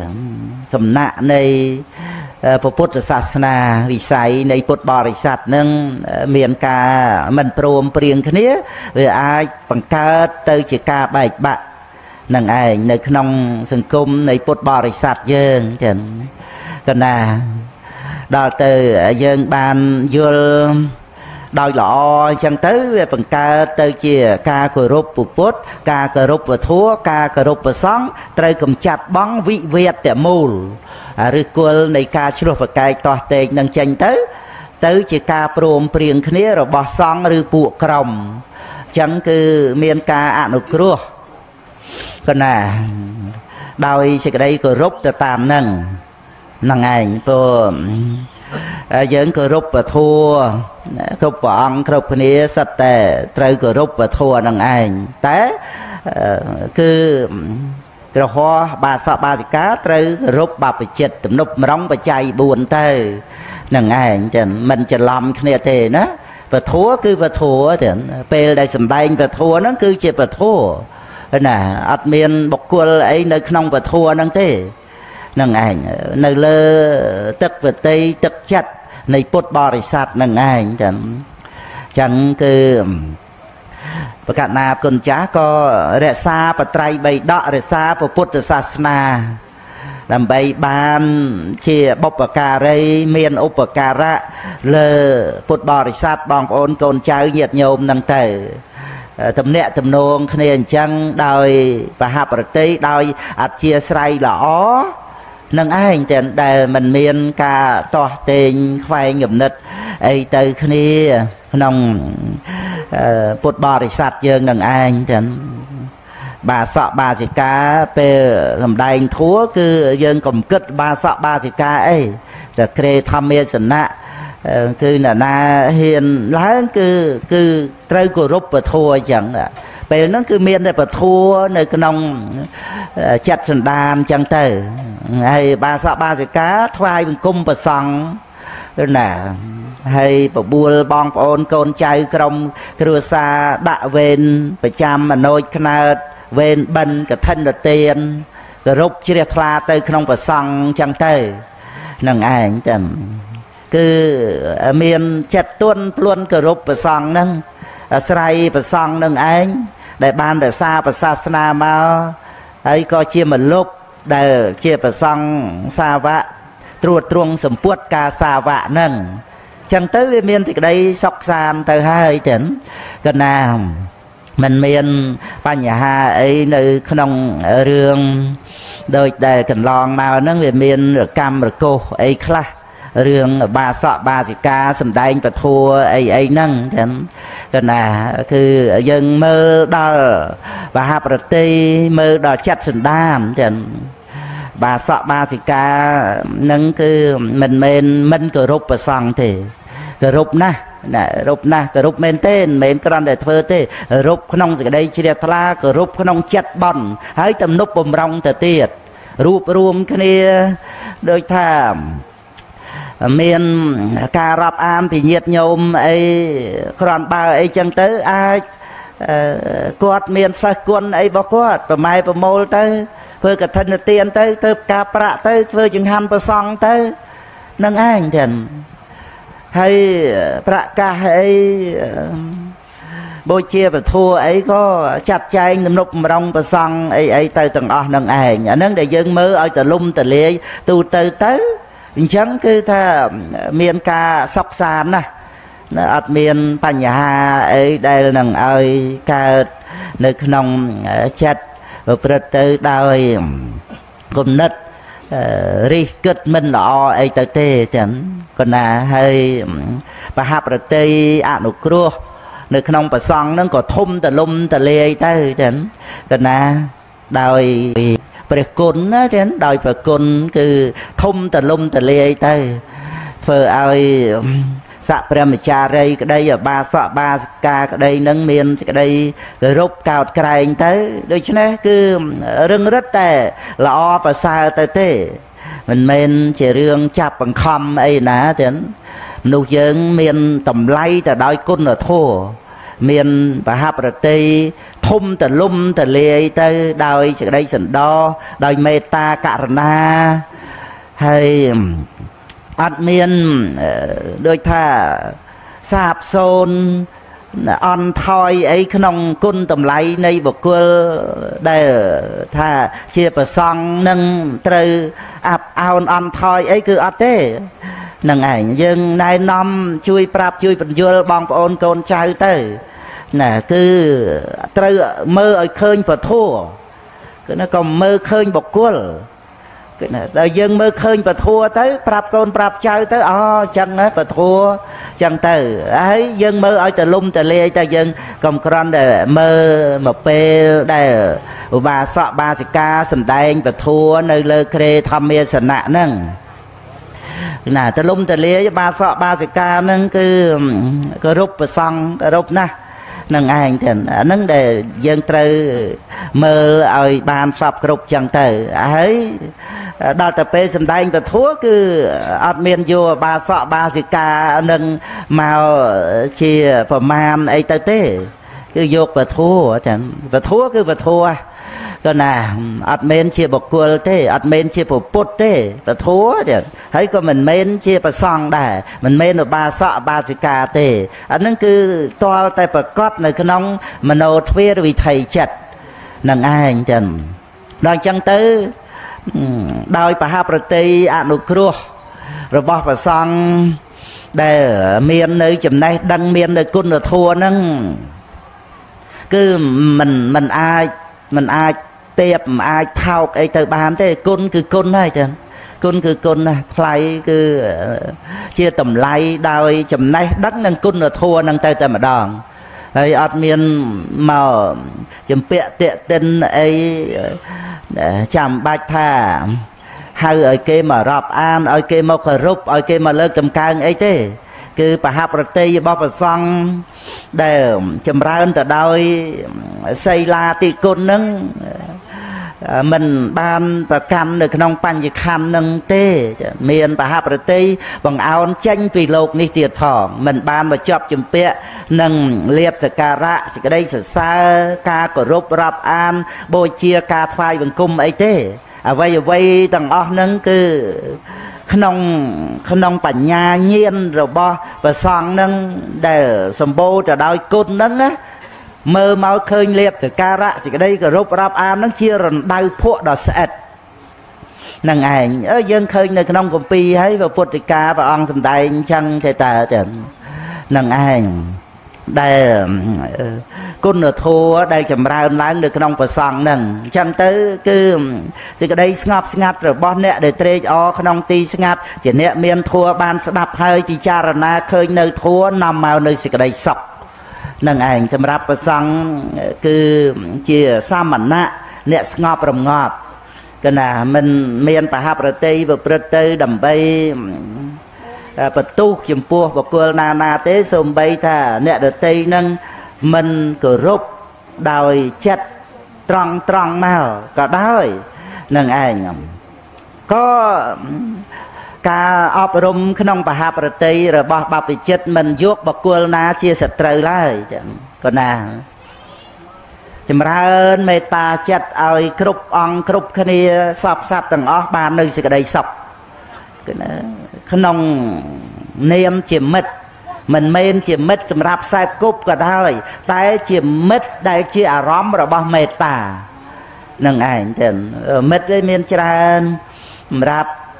sầm nạ này Phậtศาสนาวิสัยในพุทธบริษัทนึงเมียนกามันโปรมเปรียงគ្នាវាអាចបង្កើតទៅជាការបែកបាក់នឹងឯងនៅក្នុងសង្គមនៃពុទ្ធបរិស័ទយើងចឹងកណាដល់ទៅយើងបានយល់ដោយល្អអញ្ចឹងទៅវាបង្កើតទៅជាការគោរពពុទ្ធការគោរពពធការគោរពព្រះសង្ឃត្រូវកម្ចាត់បងវិវេទមូលឬគល់នៃការឆ្លោះប្រកែកតោះតេងនឹងចេញទៅជាការព្រមព្រៀងគ្នារបស់សង្ឃឬពួកក្រុមអញ្ចឹងគឺមានការអនុគ្រោះកណាដោយសេចក្តីគោរពទៅតាមហ្នឹងឯងព្រោះយើងគោរពពធគ្រប់ព្រះអង្គគ្រប់គ្នាសិតតែត្រូវគោរពពធនឹងឯងតែគឺក្រហមបាសកបាសិកាត្រូវគោរពបព្វជិតទំនប់ម្រងបច្ច័យ4ទៅនឹងឯងចឹងមិនច្រឡំគ្នាទេណាពធគឺពធទេពេលដែលសម្ដែងពធហ្នឹងគឺជាពធណាអត់មានបុគ្គលអីនៅក្នុងពធហ្នឹងទេនឹងឯងនៅលើទឹកវតីទឹកចិត្តនៃពុទ្ធបរិស័ទនឹងឯងចឹងគឺបកណាគុណចាស់ក៏រក្សាបត្រៃបីដករក្សាពុទ្ធសាសនាដើម្បីបានជាបុព្វការីមានឧបការៈលើពុទ្ធបរិស័ទបងប្អូនកូនចៅញាតិញោមនឹងទៅទំនាក់ទំនងគ្នាអញ្ចឹងដោយបហប្រតិដោយអធិស្ឋ័យល្អនឹងឯងតែដែលมันមានការតោះតេងខ្វែងគំនិតអីទៅគ្នាក្នុងពុទ្ធបរិស័ទយើងនឹងឯងចឹងបាសកបាសិកាពេលសម្ដែងធัวគឺយើងកុំគិតបាសកបាសិកាអីតែក្រេធម្មាសនៈគឺអ្នកណាហ៊ានឡើងគឺត្រូវគោរពពធัวអញ្ចឹងពេលហ្នឹងគឺមានតែពធัวនៅក្នុងចិត្តសន្តានអញ្ចឹងទៅហើយបាសកបាសិកាថ្វាយបង្គំព្រះសង្ឃណាហើយបបួលបងប្អូនកូនចៅក្រុមគ្រួសារដាក់វេនប្រចាំអនោចខ្នើតវេនបិណ្ឌកឋិនទានគោរពជ្រះថ្លាទៅក្នុងព្រះសង្ឃអញ្ចឹងទៅនឹងឯងចឹងគឺមានចិត្តទន់ភ្លន់គោរពព្រះសង្ឃហ្នឹងអាស្រ័យព្រះសង្ឃនឹងឯងដែលបានរក្សាព្រះសាសនាមកហើយក៏ជាមលុបដែលជាព្រះសង្ឃសាវកត្រួតត្រងសម្ពុតការសាវកហ្នឹងចឹងទៅវាមានសេចក្តីសុខសាន្តទៅហើយចឹងកណាมันមានបញ្ហាអីនៅក្នុងរឿងដូចដែលកន្លងមកហ្នឹងវាមានកម្មរកុសអីខ្លះរឿងបាសកបាសិកាសម្ដែងពធัวអីហ្នឹងចឹងកណាគឺយើងមើលដល់បហប្រតិមើលដល់ចិត្តសន្តានចឹងបាសកបាសិកានឹងគឺមិនមែនមិនគោរពព្រះសង្ឃទេគោរពណាស់គោរពណាស់គោរពមែនទេមិនមែនគ្រាន់តែធ្វើទេគោរពក្នុងសេចក្តីជ្រះថ្លាគោរពក្នុងចិត្តបន់ហើយទំនប់បំរុងទៅទៀតរួបរวมគ្នាដូចថាមានការរាប់អានពីញាតិញោមអីគ្រាន់បើអីចឹងទៅអាចគាត់មានសិស្សគុណអីរបស់គាត់ប្រម៉ែប្រមូលទៅធ្វើកឋិនទានទៅធ្វើការប្រាក់ទៅធ្វើចង្ហាន់ប្រសង់ទៅនឹងឯងចឹងហើយប្រកាសអីបូជាពធัวអីក៏ចាត់ចែងទំនប់បំរុងប្រសង់អីទៅទាំងអស់នឹងឯងអាហ្នឹងដែលយើងមើលឲ្យតលំតលាយទូទៅអញ្ចឹងគឺថាមានការសុខសាន្តណាស់អត់មានបញ្ហាអីដែលនឹងឲ្យកើតនៅក្នុងចិត្តប្រព្រឹត្តទៅដោយគំនិតរិះគិតមិនល្អអីទៅទេចឹងក៏ណាហើយបហប្រតិអនុគ្រោះនៅក្នុងប្រសង់ហ្នឹងក៏ធំតលំតលាយទៅចឹងក៏ណាដោយព្រះគុណណាចឹងដោយព្រះគុណគឺធំតលំតលាយទៅធ្វើឲ្យស័កព្រះមចារីក្តីអបាសកបាសិកាក្តីនឹងមានក្តីគោរពកោតក្រែងទៅដូច្នេះគឺរឹងរិតតែល្អប្រសើរទៅទេមិនមែនជារឿងចាប់បង្ខំអីណាទេមនុស្សយើងមានតម្លៃទៅដោយគុណធម៌មានបហប្រតិធំតលំតលាយទៅដោយសេចក្តីសន្តោសដោយមេត្តាករុណាហើយអត់មានដូចថាសាបសូន្យអន់ថយអីក្នុងគុណតម្លៃនៃបុគ្គលដែលថាជាប្រសង់នឹងត្រូវអាប់អោនអន់ថយអីគឺអត់ទេនឹងឯងយើងណែនាំជួយប្រាប់ជួយបញ្យល់បងប្អូនកូនចៅទៅណាគឺត្រូវមើលឲ្យឃើញពធគឺណាក៏មើលឃើញបុគ្គលគឺណាដល់យើងមើលឃើញពធទៅប្រាប់កូនប្រាប់ចៅទៅអូចឹងណាពធចឹងទៅហើយយើងមើលឲ្យតលំតលាយទៅយើងកុំក្រន់តែមើលមកពេលដែលឧបាសកបាសិកាសំដែងពធនៅលើក្រេធម្មាសនៈហ្នឹងណាតលំតលាយបាសកបាសិកាហ្នឹងគឺគោរពប្រសង់គោរពណាស់នឹងឯងទៅអាហ្នឹងដែលយើងត្រូវមើលឲ្យបានសពគ្រប់ចឹងទៅហើយដល់ទៅពេលសំដែងពធគឺអត់មានយកបាសកបាសិកានឹងមកជាប្រមាណអីទៅទេគឺយកពធចឹងពធគឺពធក៏ណាអត់មែនជាបុគ្គលទេអត់មែនជាពុទ្ធទេពធចឹងហើយក៏មិនមែនជាប្រសង់ដែរមិនមែនឧបាសកបាសិកាទេអាហ្នឹងគឺតលតែប្រកបនៅក្នុងមโนទ្វារវិថីចិត្តនឹងឯងចឹងដល់ចឹងទៅដោយបហប្រតិអនុគ្រោះរបស់ព្រះសង្ឃដែលមាននៅចំណេះដឹងមាននៅគុណធម៌ហ្នឹងគឺមិនអាចទៀបមិនអាចថោកអីទៅបានទេគុណគឺគុណហើយចឹងគុណគឺគុណណាថ្លៃគឺជាតម្លៃដោយចំណេះដឹងនិងគុណធម៌ហ្នឹងទៅតែម្ដងហើយអត់មានមកចម្ពាក់តាក់ទិនអីចាំបាច់ថាហៅឲ្យគេមករាប់អានឲ្យគេមកគោរពឲ្យគេមកលើកតម្កើងអីទេគឺបហប្រតិរបស់ព្រះសង្ឃដែលចម្រើនទៅដោយសីលាតិគុណនឹងមិនបានប្រកាន់នៅក្នុងបញ្ញខណ្ឌនឹងទេមានបហប្រតិបង្អោនចេញពីលោកនេះទៀតផងមិនបានមកជាប់ជំពាក់នឹងលៀបសក្ការៈសេចក្តីសរសើរការគោរពរាប់អានបូជាការថ្វាយបង្គំអីទេអ្វីទាំងអស់ហ្នឹងគឺក្នុងបញ្ញាញាណរបស់ព្រះសង្ឃហ្នឹងដែលសម្បូរទៅដោយគុណហ្នឹងណាមើលមកឃើញលៀបសក្ការៈសេចក្តីគោរពរាប់អានហ្នឹងជារណ្ដៅភក់ដ៏ស្អិតនឹងឯងយើងឃើញនៅក្នុងគម្ពីរហើយពុទ្ធិកាព្រះអង្គសម្ដែងអញ្ចឹងទេតើចឹងនឹងឯងដែលគុណធម៌ដែលចម្រើនឡើងនៅក្នុងប្រសង់ហ្នឹងអញ្ចឹងទៅគឺសេចក្តីស្ងប់ស្ងាត់របស់អ្នកដែលត្រេកអរក្នុងទីស្ងាត់ជាអ្នកមានធម៌បានស្ដាប់ហើយពិចារណាឃើញនៅធម៌នាំមកនៅសេចក្តីសុខនឹងឯងសម្រាប់ប្រសង់គឺជាសាមណៈអ្នកស្ងប់រងាប់កណាមិនមានបហប្រតិប្រព្រឹត្តទៅដើម្បីបន្ទុះចំពោះបុគ្គលណាទេសូម្បីថាអ្នកដតីនឹងមិនគោរពដោយចិត្តត្រង់មកក៏ដោយនឹងឯងក៏ការអប់រំក្នុងបហប្រតិរបស់បព្វជិតមិនយកបុគ្គលណាជាសត្រូវឡើយចឹងក៏ណាចម្រើនមេត្តាចិត្តឲ្យគ្រប់អង្គគ្រប់គ្នាសពសត្វទាំងអស់បាននៅសេចក្តីសុខគឺណាក្នុងនាមជាមិត្តមិនមែនជាមិត្តសម្រាប់ខ្សែគប់ក៏ដោយតែជាមិត្តដែលជាអារម្មណ៍របស់មេត្តានឹងឯងទៅមិត្តឯងមានច្រើនសម្រាប់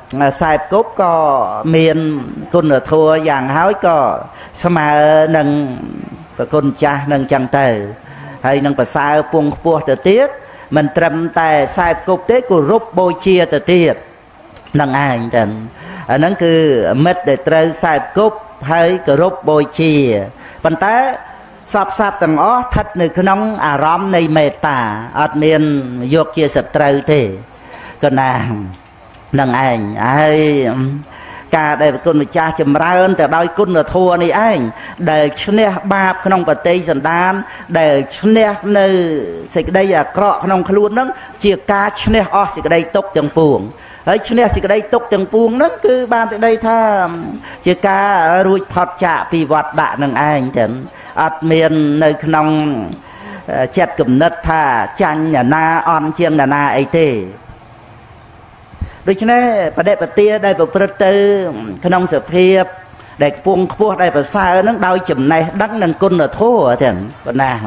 ខ្សែគប់ក៏មានគុណធម៌យ៉ាងហើយក៏ស្មើនឹងប្រគុណចាស់នឹងចឹងទៅហើយនឹងប្រសើរពងខ្ពស់ទៅទៀតមិនត្រឹមតែខ្សែគប់ទេគោរពបូជាទៅទៀតនឹងឯងចឹងអាហ្នឹងគឺមិត្តដែលត្រូវខ្សែគប់ហើយគោរពបូជាប៉ុន្តែសពសត្វទាំងអស់ស្ថិតនៅក្នុងអារម្មណ៍នៃមេត្តាអត់មានយកជាសត្រូវទេក៏ណានឹងឯងហើយការដែលគុណម្ចាស់ចម្រើនទៅដោយគុណធម៌នេះឯងដែលឈ្នះបាបក្នុងបฏิសន្តានដែលឈ្នះនៅសេចក្តីអាក្រក់ក្នុងខ្លួនហ្នឹងជាការឈ្នះអស់សេចក្តីទុក្ខទាំងពួងហើយឈ្នះសេចក្តីទុក្ខទាំងពួងហ្នឹងគឺបានតែដីថាជាការរួចផុតចាកពីវត្តដាក់នឹងឯងចឹងអត់មាននៅក្នុងចិត្តគំនិតថាចាញ់អ្នកណាអន់ជាងអ្នកណាអីទេដូច្នេះបដិបទាដែលប្រព្រឹត្តទៅក្នុងសភាពដែលខ្ពង់ខ្ពស់ដែលប្រសើរនឹងដោយចំណេះដឹងនិងគុណធម៌ទាំងបណ្ណា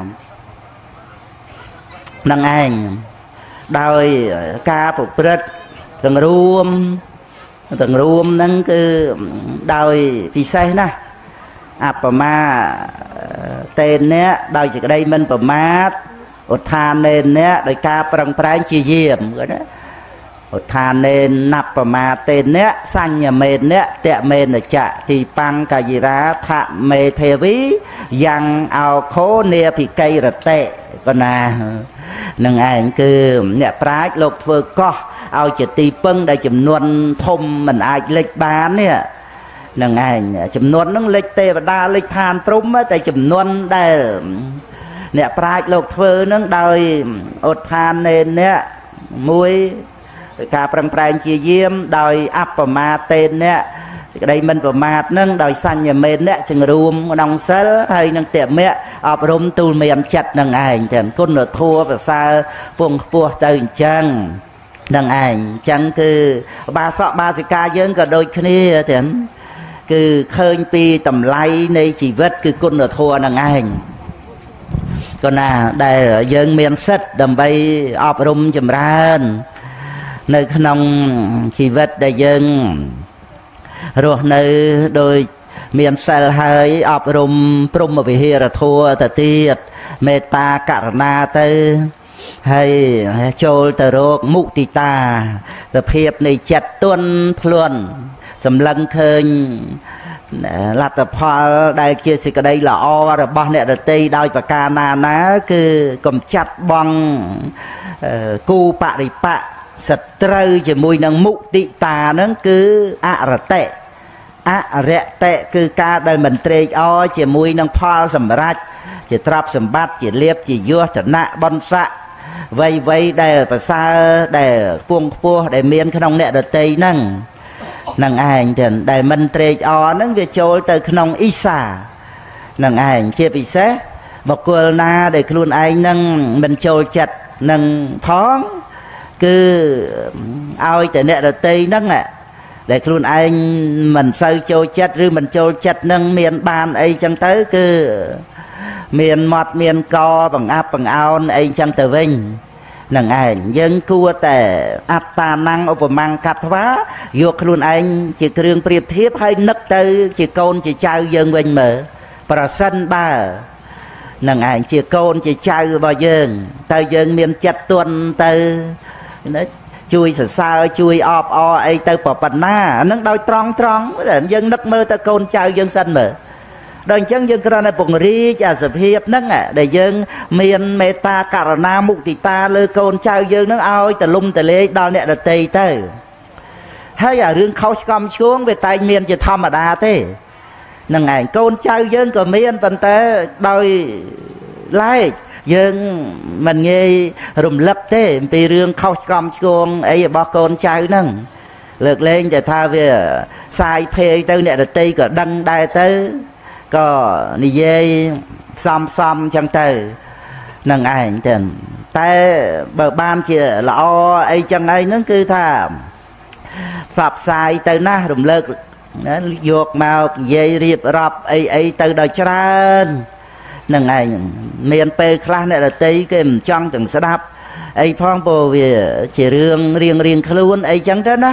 នឹងឯងដោយការប្រព្រឹត្តទាំងរួមហ្នឹងគឺដោយពិសេសណាស់អបមាតេនៈដោយសេចក្តីមិនប្រមាទឧទ្ធានេនៈដោយការប្រឹងប្រែងជាយាមគាត់ណាឧទ្ធានេនៈប្រមាតេនៈសញ្ញមេនៈតមេនចៈទីបង្កាយិរាថមេទេវីយ៉ាងអោខោនេភិកៃរតេគាត់ណានឹងឯងគឺអ្នកប្រាជ្ញលោកធ្វើកោះឲ្យជាទីពឹងដែលចំនួនធំមិនអាចលេចបាននេះនឹងឯងចំនួនហ្នឹងលេចទេវតាលេចឋានព្រំតែចំនួនដែលអ្នកប្រាជ្ញលោកធ្វើហ្នឹងដោយឧទ្ធានេនៈមួយការប្រឹងប្រែងជាយាមដោយអបមាតេនៈសេចក្តីមិនប្រមាទនឹងដោយសញ្ញមេនៈសង្រួមក្នុងសិលហើយនឹងតមៈអប់រំទូលមានចិត្តនឹងឯងចឹងគុណធម៌ប្រសើរពងខ្ពស់ទៅអញ្ចឹងនឹងឯងអញ្ចឹងគឺបាសកបាសិកាយើងក៏ដូចគ្នាចឹងគឺឃើញពីតម្លៃនៃជីវិតគឺគុណធម៌នឹងឯងក៏ណាដែលយើងមានសិទ្ធិដើម្បីអប់រំចម្រើននៅក្នុងជីវិតដែលយើងរស់នៅដោយមានសិលហើយអប់រំព្រហ្មវិហារធម៌ទៅទៀតមេត្តាករុណាទៅហើយចូលទៅរកមុទិតាសភាពនៃចិត្តទន់ភ្លន់សម្លឹងឃើញលទ្ធផលដែលជាសេចក្តីល្អរបស់អ្នកដទៃដោយប្រការណាគឺកំចាត់បងគូបរិបៈសត្រូវជាមួយនឹងមុទិតាហ្នឹងគឺអរតិអរតិគឺការដែលមិនត្រេកអរជាមួយនឹងផលសម្រេចជាទ្រព្យសម្បត្តិជាលៀបជាយសឋានៈបុណ្យស័ក្តិវ័យដែលប្រសើរដែលខ្ពង់ខ្ពស់ដែលមានក្នុងអ្នកដទៃហ្នឹងនឹងឯងទាំងដែលមិនត្រេកអរហ្នឹងវាចូលទៅក្នុងអ៊ីសានឹងឯងជាពិសេសបុគ្គលណាដែលខ្លួនឯងហ្នឹងមិនចូលចិត្តនឹងផងគឺឲ្យតែអ្នកដទៃហ្នឹងដែលខ្លួនឯងមិនសូវចូលចិត្តឬមិនចូលចិត្តនឹងមានបានអីចឹងទៅគឺមានមាត់មានកបង្អាប់បង្អោនអីចឹងទៅវិញនឹងឯងយើងគួរតែអត្តានំឧបមាកត្វាយកខ្លួនឯងជាគ្រឿងប្រៀបធៀបហើយនឹកទៅជាកូនជាចៅយើងវិញមើលប្រសិនបើនឹងឯងជាកូនជាចៅរបស់យើងតើយើងមានចិត្តទន់ទៅជួយសរសើរជួយអបអរអីទៅប៉ុណ្ណាអានឹងដោយត្រង់យើងនឹកមើលទៅកូនចៅយើងសិនមើលដល់អញ្ចឹងយើងគ្រាន់តែពង្រីកអាសភាពហ្នឹងដែលយើងមានមេត្តាករុណាមុទិតាលើកូនចៅយើងហ្នឹងឲ្យទលំទលេដល់អ្នកដទៃទៅហើយអារឿងខុសឆ្គំឆ្គងវាតែងមានជាធម្មតាទេហ្នឹងឯងកូនចៅយើងក៏មានប៉ុន្តែដោយឡែកយើងមិនងាយរំលឹកទេអំពីរឿងខុសឆ្គំឆ្គងអីរបស់កូនចៅហ្នឹងលើកលែងតែថាវាសាយភ័យទៅអ្នកដទៃក៏ដឹងដែរទៅក៏និយាយសំចឹងទៅនឹងឯងទៅតែបើបានជាល្អអីចឹងឯងហ្នឹងគឺថាផ្សព្វផ្សាយទៅណាស់រំលើកយកមកនិយាយរៀបរាប់អីទៅដល់ច្រើននឹងឯងមានពេលខ្លះអ្នកដទៃគេមិនចង់ទាំងស្ដាប់អីផងព្រោះវាជារឿងរៀងខ្លួនអីចឹងទៅណា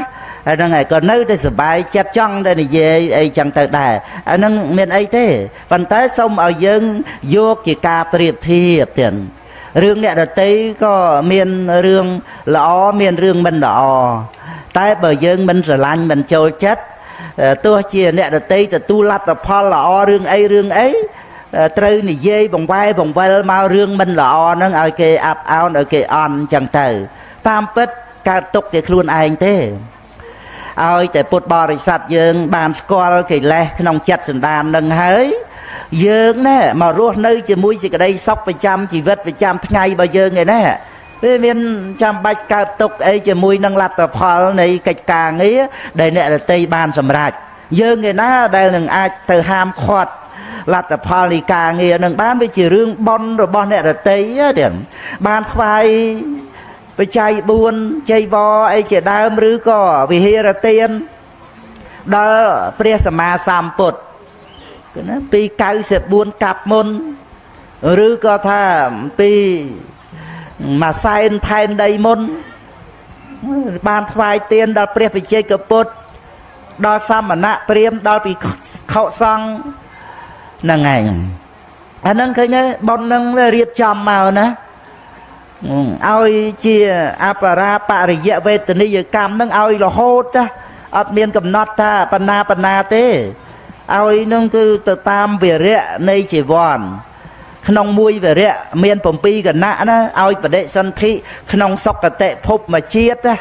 ហើយហ្នឹងហើយក៏នៅតែសុបាយចិត្តចង់តែនិយាយអីចឹងទៅដែរអាហ្នឹងមានអីទេប៉ុន្តែសូមឲ្យយើងយកជាការប្រៀបធៀបទៀតរឿងអ្នកដតីក៏មានរឿងល្អមានរឿងមិនល្អតែបើយើងមិនស្រឡាញ់មិនចូលចិត្តទោះជាអ្នកដតីទទួលលទ្ធផលល្អរឿងអីត្រូវនិយាយបង្វែរបង្វិលមករឿងមិនល្អហ្នឹងឲ្យគេអាប់អោនឲ្យគេអន់អញ្ចឹងទៅតាមពិតកើតទុកតែខ្លួនឯងទេឲ្យតែពុទ្ធបរិស័ទយើងបានស្គាល់កិលេសក្នុងចិត្តសន្តាននឹងហើយយើងណែមករស់នៅជាមួយសេចក្តីសុខប្រចាំជីវិតប្រចាំថ្ងៃរបស់យើងឯណាវាមានចាំបាច់កើតទុកអីជាមួយនឹងលទ្ធផលនៃកិច្ចការងារដែលអ្នករតីបានសម្រេចយើងឯណាដែលនឹងអាចទៅហាមឃាត់លទ្ធផលនៃការងារនឹងបានវាជារឿងបុណ្យរបស់អ្នករតីទៀតបានថ្វាយបច្ច័យ4ចីវរអីជាដើមឬក៏វិហារទានដល់ព្រះសម្មាសម្ពុទ្ធណាពី94កាប់មុនឬក៏ថាពីមួយសែនផែនដីមុនបានថ្វាយទានដល់ព្រះវិជ័យកពុទ្ធដល់សមណៈព្រាហ្មណ៍ដល់ភិក្ខុសង្ឃហ្នឹងឯងអាហ្នឹងឃើញទេបុណ្យហ្នឹងរៀបចំមកណាឲ្យជាអបរាបរិយវេទនីយកម្មហ្នឹងឲ្យរហូតណាអត់មានកំណត់ថាបណ្ណាទេឲ្យនឹងគឺទៅតាមវិរៈនៃជីវ័នក្នុងមួយវិរៈមាន7គណៈណាឲ្យបដិសន្ធិក្នុងសុគតិភពមួយជាតិណា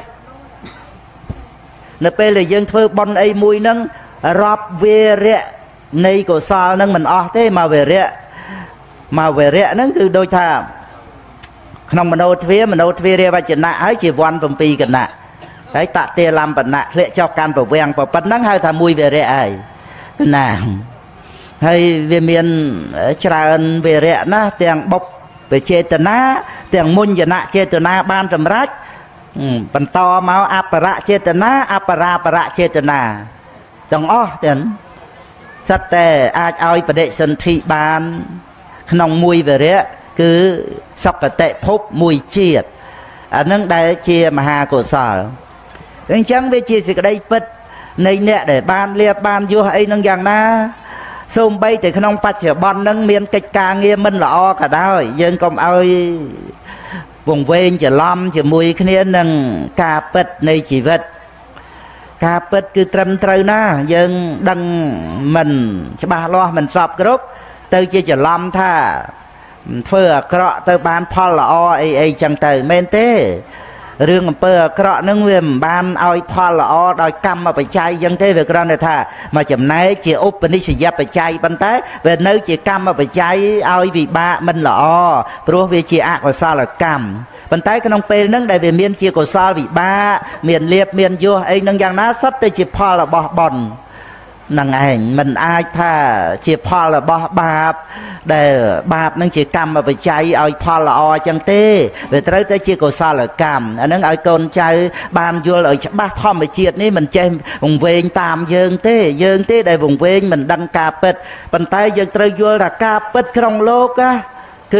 នៅពេលដែលយើងធ្វើបុណ្យអីមួយហ្នឹងរាប់វិរៈនៃកុសលហ្នឹងមិនអស់ទេមកវិរៈហ្នឹងគឺដូចថាក្នុងមโนទ្វារវចនៈហើយជីវ័ន7គណៈហើយតតិលំបណៈធ្លាក់ចុះកាន់ប្រវាំងប៉ុណ្ណឹងហៅថាមួយវិរៈហើយណាហើយវាមានច្រើនវិរៈណាទាំងបុព្វចេតនាទាំងមុញ្ញនៈចេតនាបានសម្រេចបន្តមកអបរៈចេតនាអបរាបរៈចេតនាទាំងអស់ទាំងសិតតែអាចឲ្យបដិសន្ធិបានក្នុងមួយវិរៈគឺសុគតិភពមួយជាតិអានឹងដែលជាមហាកុសលអញ្ចឹងវាជាសេចក្តីពិតនៃអ្នកដែលបានលៀបបានយោះអីនឹងយ៉ាងណាសូម្បីតែក្នុងបច្ចុប្បន្ននឹងមានកិច្ចការងារមិនល្អក៏ដោយយើងកុំឲ្យវង្វេងច្រឡំជាមួយគ្នានឹងការពិតនៃជីវិតការពិតគឺត្រឹមត្រូវណាយើងដឹងមិនច្បាស់លាស់មិនសពគ្រប់ទៅជាច្រឡំថាធ្វើអាក្រក់ទៅបានផលល្អអីចឹងទៅមែនទេរឿងអំពើអាក្រក់ហ្នឹងវាមិនបានឲ្យផលល្អដោយកម្មបច្ច័យចឹងទេវាគ្រាន់តែថាមកចំណែកជាឧបនិស្សយបច្ច័យប៉ុន្តែវានៅជាកម្មបច្ច័យឲ្យវិបាកមិនល្អព្រោះវាជាអកុសលកម្មប៉ុន្តែក្នុងពេលហ្នឹងដែលវាមានជាកុសលវិបាកមានលៀបមានយោះអីហ្នឹងយ៉ាងណាសុទ្ធតែជាផលរបស់បុណ្យនឹងឯងមិនអាចថាជាផលរបស់បាបដែលបាបនឹងជាកម្មបច្ច័យឲ្យផលល្អអញ្ចឹងទេវាត្រូវតែជាកុសលកម្មអានឹងឲ្យកូនចៅបានយល់ឲ្យច្បាស់ធម្មជាតិនេះមិនចេះវង្វេងតាមយើងទេដែលវង្វេងមិនដឹងការពិតប៉ុន្តែយើងត្រូវយល់ថាការពិតក្នុងលោកគឺ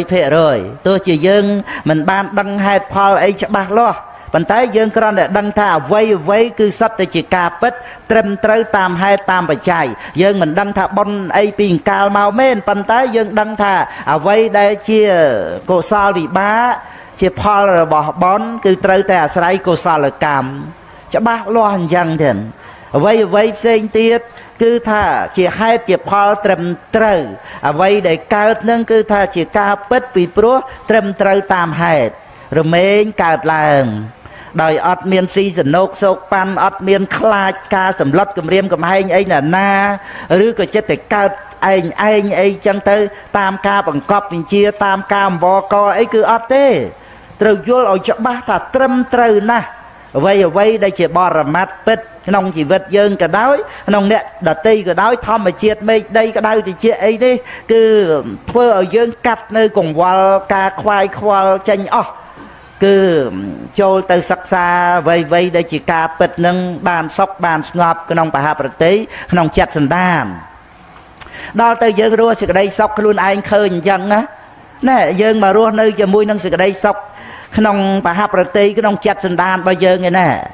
100% ទោះជាយើងមិនបានដឹងហេតុផលអីច្បាស់លាស់ប៉ុន្តែយើងគ្រាន់តែដឹងថាអ្វីគឺសុទ្ធតែជាការពិតត្រឹមត្រូវតាមហេតុតាមបច្ច័យយើងមិនដឹងថាបុណ្យអីពីអង្កាលមកមែនប៉ុន្តែយើងដឹងថាអ្វីដែលជាកុសលវិបាកជាផលរបស់បុណ្យគឺត្រូវតែអាស្រ័យកុសលកម្មច្បាស់លាស់អញ្ចឹងទេអ្វីផ្សេងទៀតគឺថាជាហេតុជាផលត្រឹមត្រូវអ្វីដែលកើតនឹងគឺថាជាការពិតពីព្រោះត្រឹមត្រូវតាមហេតុរមែងកើតឡើងដោយអត់មានស៊ីសណោកសោកប៉ាន់អត់មានខ្លាចការសម្លុតគម្រាមកំហែងអីណាឬក៏ចិត្តតែកើតឯងអីចឹងទៅតាមការបង្កប់បញ្ជាតាមការអង្វរកអីគឺអត់ទេត្រូវយល់ឲ្យច្បាស់ថាត្រឹមត្រូវណាស់អ្វីដែលជាបរមត្ថពិតក្នុងជីវិតយើងក៏ដោយក្នុងអ្នកដតីក៏ដោយធម្មជាតិមេឃដីក៏ដោយតិចអីនេះគឺធ្វើឲ្យយើងកាត់នៅកង្វល់ការខ្វាយខ្វល់ចេញអស់គឺចូលទៅសិក្សាអ្វីដែលជាការពិតនឹងបានសុខបានស្ងប់ក្នុងបហប្រតិក្នុងចិត្តសន្តានដល់ទៅយើងរស់សេចក្តីសុខខ្លួនឯងឃើញអញ្ចឹងណាយើងមករស់នៅជាមួយនឹងសេចក្តីសុខក្នុងបហប្រតិក្នុងចិត្តសន្តានរបស់យើងឯណា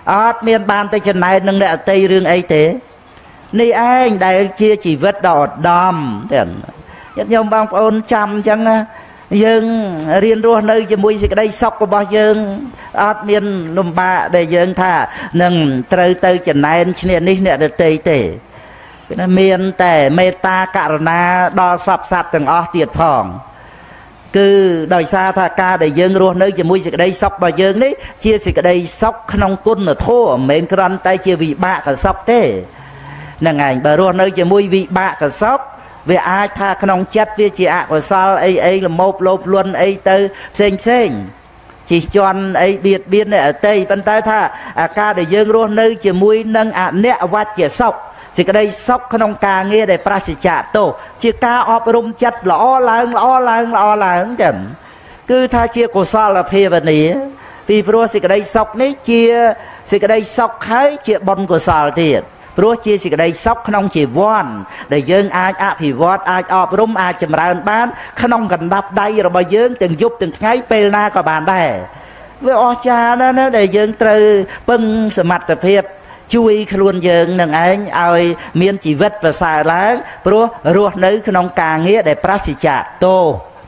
អត់មានបានទៅចំណែកនឹងអ្នកអតីរឿងអីទេនេះឯងដែលជាជីវិតដ៏ឧត្តមទាំងញាតិញោមបងប្អូនចាំអញ្ចឹងយើងរៀនរស់នៅជាមួយសេចក្តីសុខរបស់យើងអត់មានលំបាកដែលយើងថានឹងត្រូវទៅចំណែនឈ្នះនេះអ្នកដទៃទេគឺមានតែមេត្តាករុណាដល់សពសត្វទាំងអស់ទៀតផងគឺដោយសារថាការដែលយើងរស់នៅជាមួយសេចក្តីសុខរបស់យើងនេះជាសេចក្តីសុខក្នុងគុណធម៌មិនមែនគ្រាន់តែជាវិបាកសុខទេហ្នឹងឯងបើរស់នៅជាមួយវិបាកសុខវាអាចថាក្នុងចិត្តវាជាអកុសលអីល្មោបលោភលន់អីទៅផ្សេងជិះជាន់អីបៀតបៀនអ្នកអតីប៉ុន្តែថាអាការដែលយើងរស់នៅជាមួយនឹងអនិវច្ចជាសុខសេចក្តីសុខក្នុងការងារដែលប្រសិទ្ធៈទោសជាការអប់រំចិត្តល្អឡើងចឹងគឺថាជាកុសលភាវនាពីព្រោះសេចក្តីសុខនេះជាសេចក្តីសុខហើយជាបុណ្យកុសលទៀតព្រោះជាសេចក្តីសុខក្នុងជីវ័នដែលយើងអាចអភិវឌ្ឍអាចអប់រំអាចចម្រើនបានក្នុងកណ្ដាប់ដៃរបស់យើងទាំងយប់ទាំងថ្ងៃពេលណាក៏បានដែរវាអស្ចារ្យណាស់ណាដែលយើងត្រូវពឹងសមត្ថភាពជួយខ្លួនយើងនឹងឯងឲ្យមានជីវិតប្រសើរឡើងព្រោះរស់នៅក្នុងការងារដែលប្រសិទ្ធៈទោស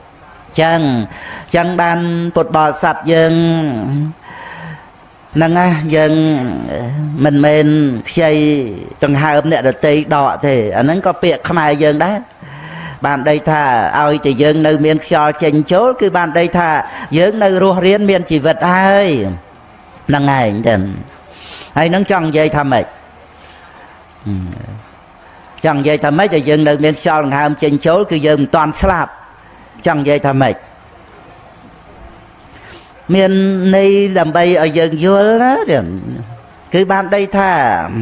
ចឹងបានពុទ្ធបរិស័ទយើងហ្នឹងណាយើងមិនមែនខ្ចីដង្ហើមអ្នកដតីដកទេអាហ្នឹងក៏ពាក្យខ្មែរយើងដែរបានដីថាឲ្យតែយើងនៅមានខ្យល់ចេញចូលគឺបានដីថាយើងនៅរស់រៀនមានជីវិតហើយហ្នឹងឯងចឹងហើយនឹងចង់និយាយថាម៉េចចង់និយាយថាម៉េចដែលយើងនៅមានខ្យល់ដង្ហើមចេញចូលគឺយើងមិនតាន់ស្លាប់ចង់និយាយថាម៉េចមានន័យដើម្បីឲ្យយើងយល់ណាគឺបានដីថា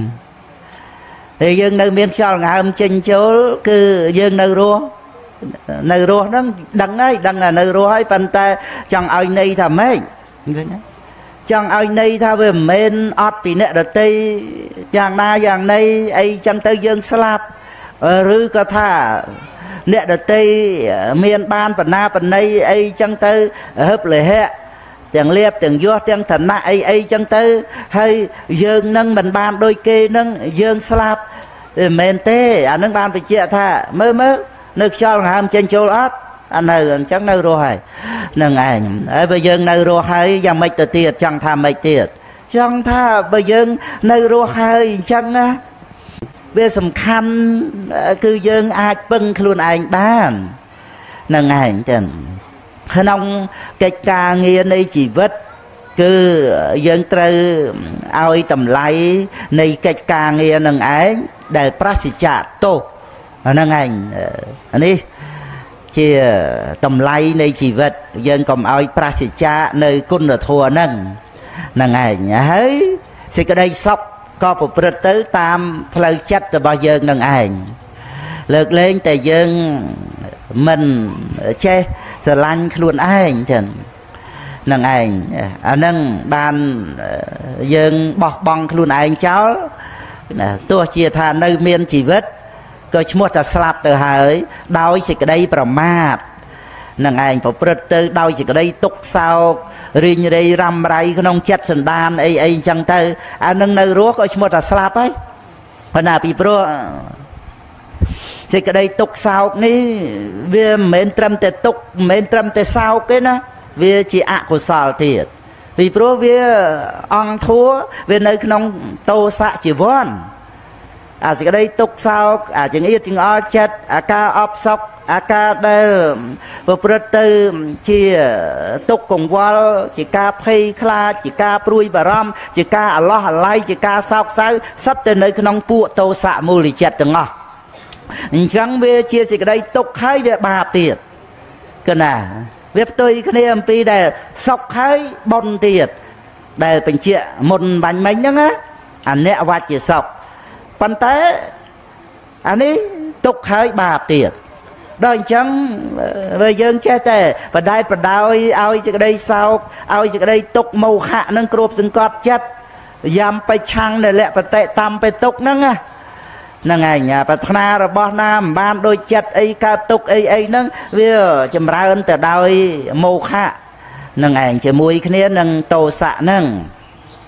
យើងនៅមានខ្យល់ដង្ហើមចេញចូលគឺយើងនៅរស់ហ្នឹងដឹងហើយដឹងថានៅរស់ហើយប៉ុន្តែចង់ឲ្យន័យថាម៉េចឃើញទេចង់ឲ្យន័យថាវាមិនមែនអត់ពីអ្នកដតីយ៉ាងណាយ៉ាងណីអីចឹងទៅយើងស្លាប់ឬក៏ថាអ្នកដតីមានបានបណ្ណាបណ្ណៃអីចឹងទៅហឹបលិហៈទាំងលៀបទាំងយោះទាំងឋានៈអីចឹងទៅហើយយើងនឹងមិនបានដូចគេនឹងយើងស្លាប់មិនមែនទេអានឹងបានបញ្ជាក់ថាមើលនៅខ្យល់ដង្ហើមចេញចូលអត់អានៅអញ្ចឹងនៅរស់ហើយនឹងឯងហើយបើយើងនៅរស់ហើយយ៉ាងម៉េចទៅទៀតចង់ថាម៉េចទៀតចង់ថាបើយើងនៅរស់ហើយអញ្ចឹងណាវាសំខាន់គឺយើងអាចពឹងខ្លួនឯងបាននឹងឯងចឹងក្នុងកិច្ចការងារនៃជីវិតគឺយើងត្រូវឲ្យតម្លៃនៃកិច្ចការងារនឹងឯងដែលប្រសិទ្ធៈទោសហ្នឹងឯងនេះជាតម្លៃនៃជីវិតយើងកុំឲ្យប្រសិទ្ធៈនៅគុណធម៌ហ្នឹងឯងហើយសេចក្តីសុខក៏ប្រព្រឹត្តទៅតាមផ្លូវចិត្តរបស់យើងនឹងឯងលើកលែងតែយើងមិនចេះស្រឡាញ់ខ្លួនឯងចឹងនឹងឯងអានឹងបានយើងបោះបង់ខ្លួនឯងចោលទោះជាថានៅមានជីវិតក៏ឈ្មោះថាស្លាប់ទៅហើយដោយសេចក្តីប្រមាទនឹងឯងប្រព្រឹត្តទៅដោយសេចក្តីទុក្ខសោករីងរៃរ៉ាំរ៉ៃក្នុងចិត្តសន្តានអីចឹងទៅអានឹងនៅរស់ក៏ឈ្មោះថាស្លាប់ហើយប៉ុន្តែពីព្រោះសេចក្តីទុក្ខសោកនេះវាមិនមែនត្រឹមតែទុក្ខមិនមែនត្រឹមតែសោកទេណាវាជាអកុសលទៀតពីព្រោះវាអង្គធัวវានៅក្នុងតោសៈជីវ័នអាសេចក្តីទុក្ខសោកអាចង្អៀតចង្អល់ចិត្តអាការអបសោកអាការដែលប្រព្រឹត្តទៅជាទុក្ខកង្វល់ជាការភ័យខ្លាចជាការព្រួយបារម្ភជាការអាឡោះអាល័យជាការសោកសៅសិតតែនៅក្នុងពួកតោសៈមូលចិត្តទាំងអស់អញ្ចឹងវាជាសេចក្តីទុក្ខហើយវាបាបទៀតគឺណាវាផ្ទុយគ្នាអំពីដែលសុខហើយបុណ្យទៀតដែលបញ្ជាក់មុនបាញ់មិញហ្នឹងណាអនិវច្ចជាសុខប៉ុន្តែអានេះទុក្ខហើយបាបទៀតដល់អញ្ចឹងបើយើងចេះតែបដែតបដោយឲ្យសេចក្តីសោកឲ្យសេចក្តីទុក្ខមោហៈនឹងគ្របសង្កត់ចិត្តយ៉ាំបិឆាំងដែលលៈបតិតាមបិទុក្ខហ្នឹងណាហ្នឹងឯងប្រាថ្នារបស់ណាមិនបានដូចចិត្តអីកើតទុកអីហ្នឹងវាចម្រើនទៅដោយមោហៈហ្នឹងឯងជាមួយគ្នានឹងតោសៈហ្នឹង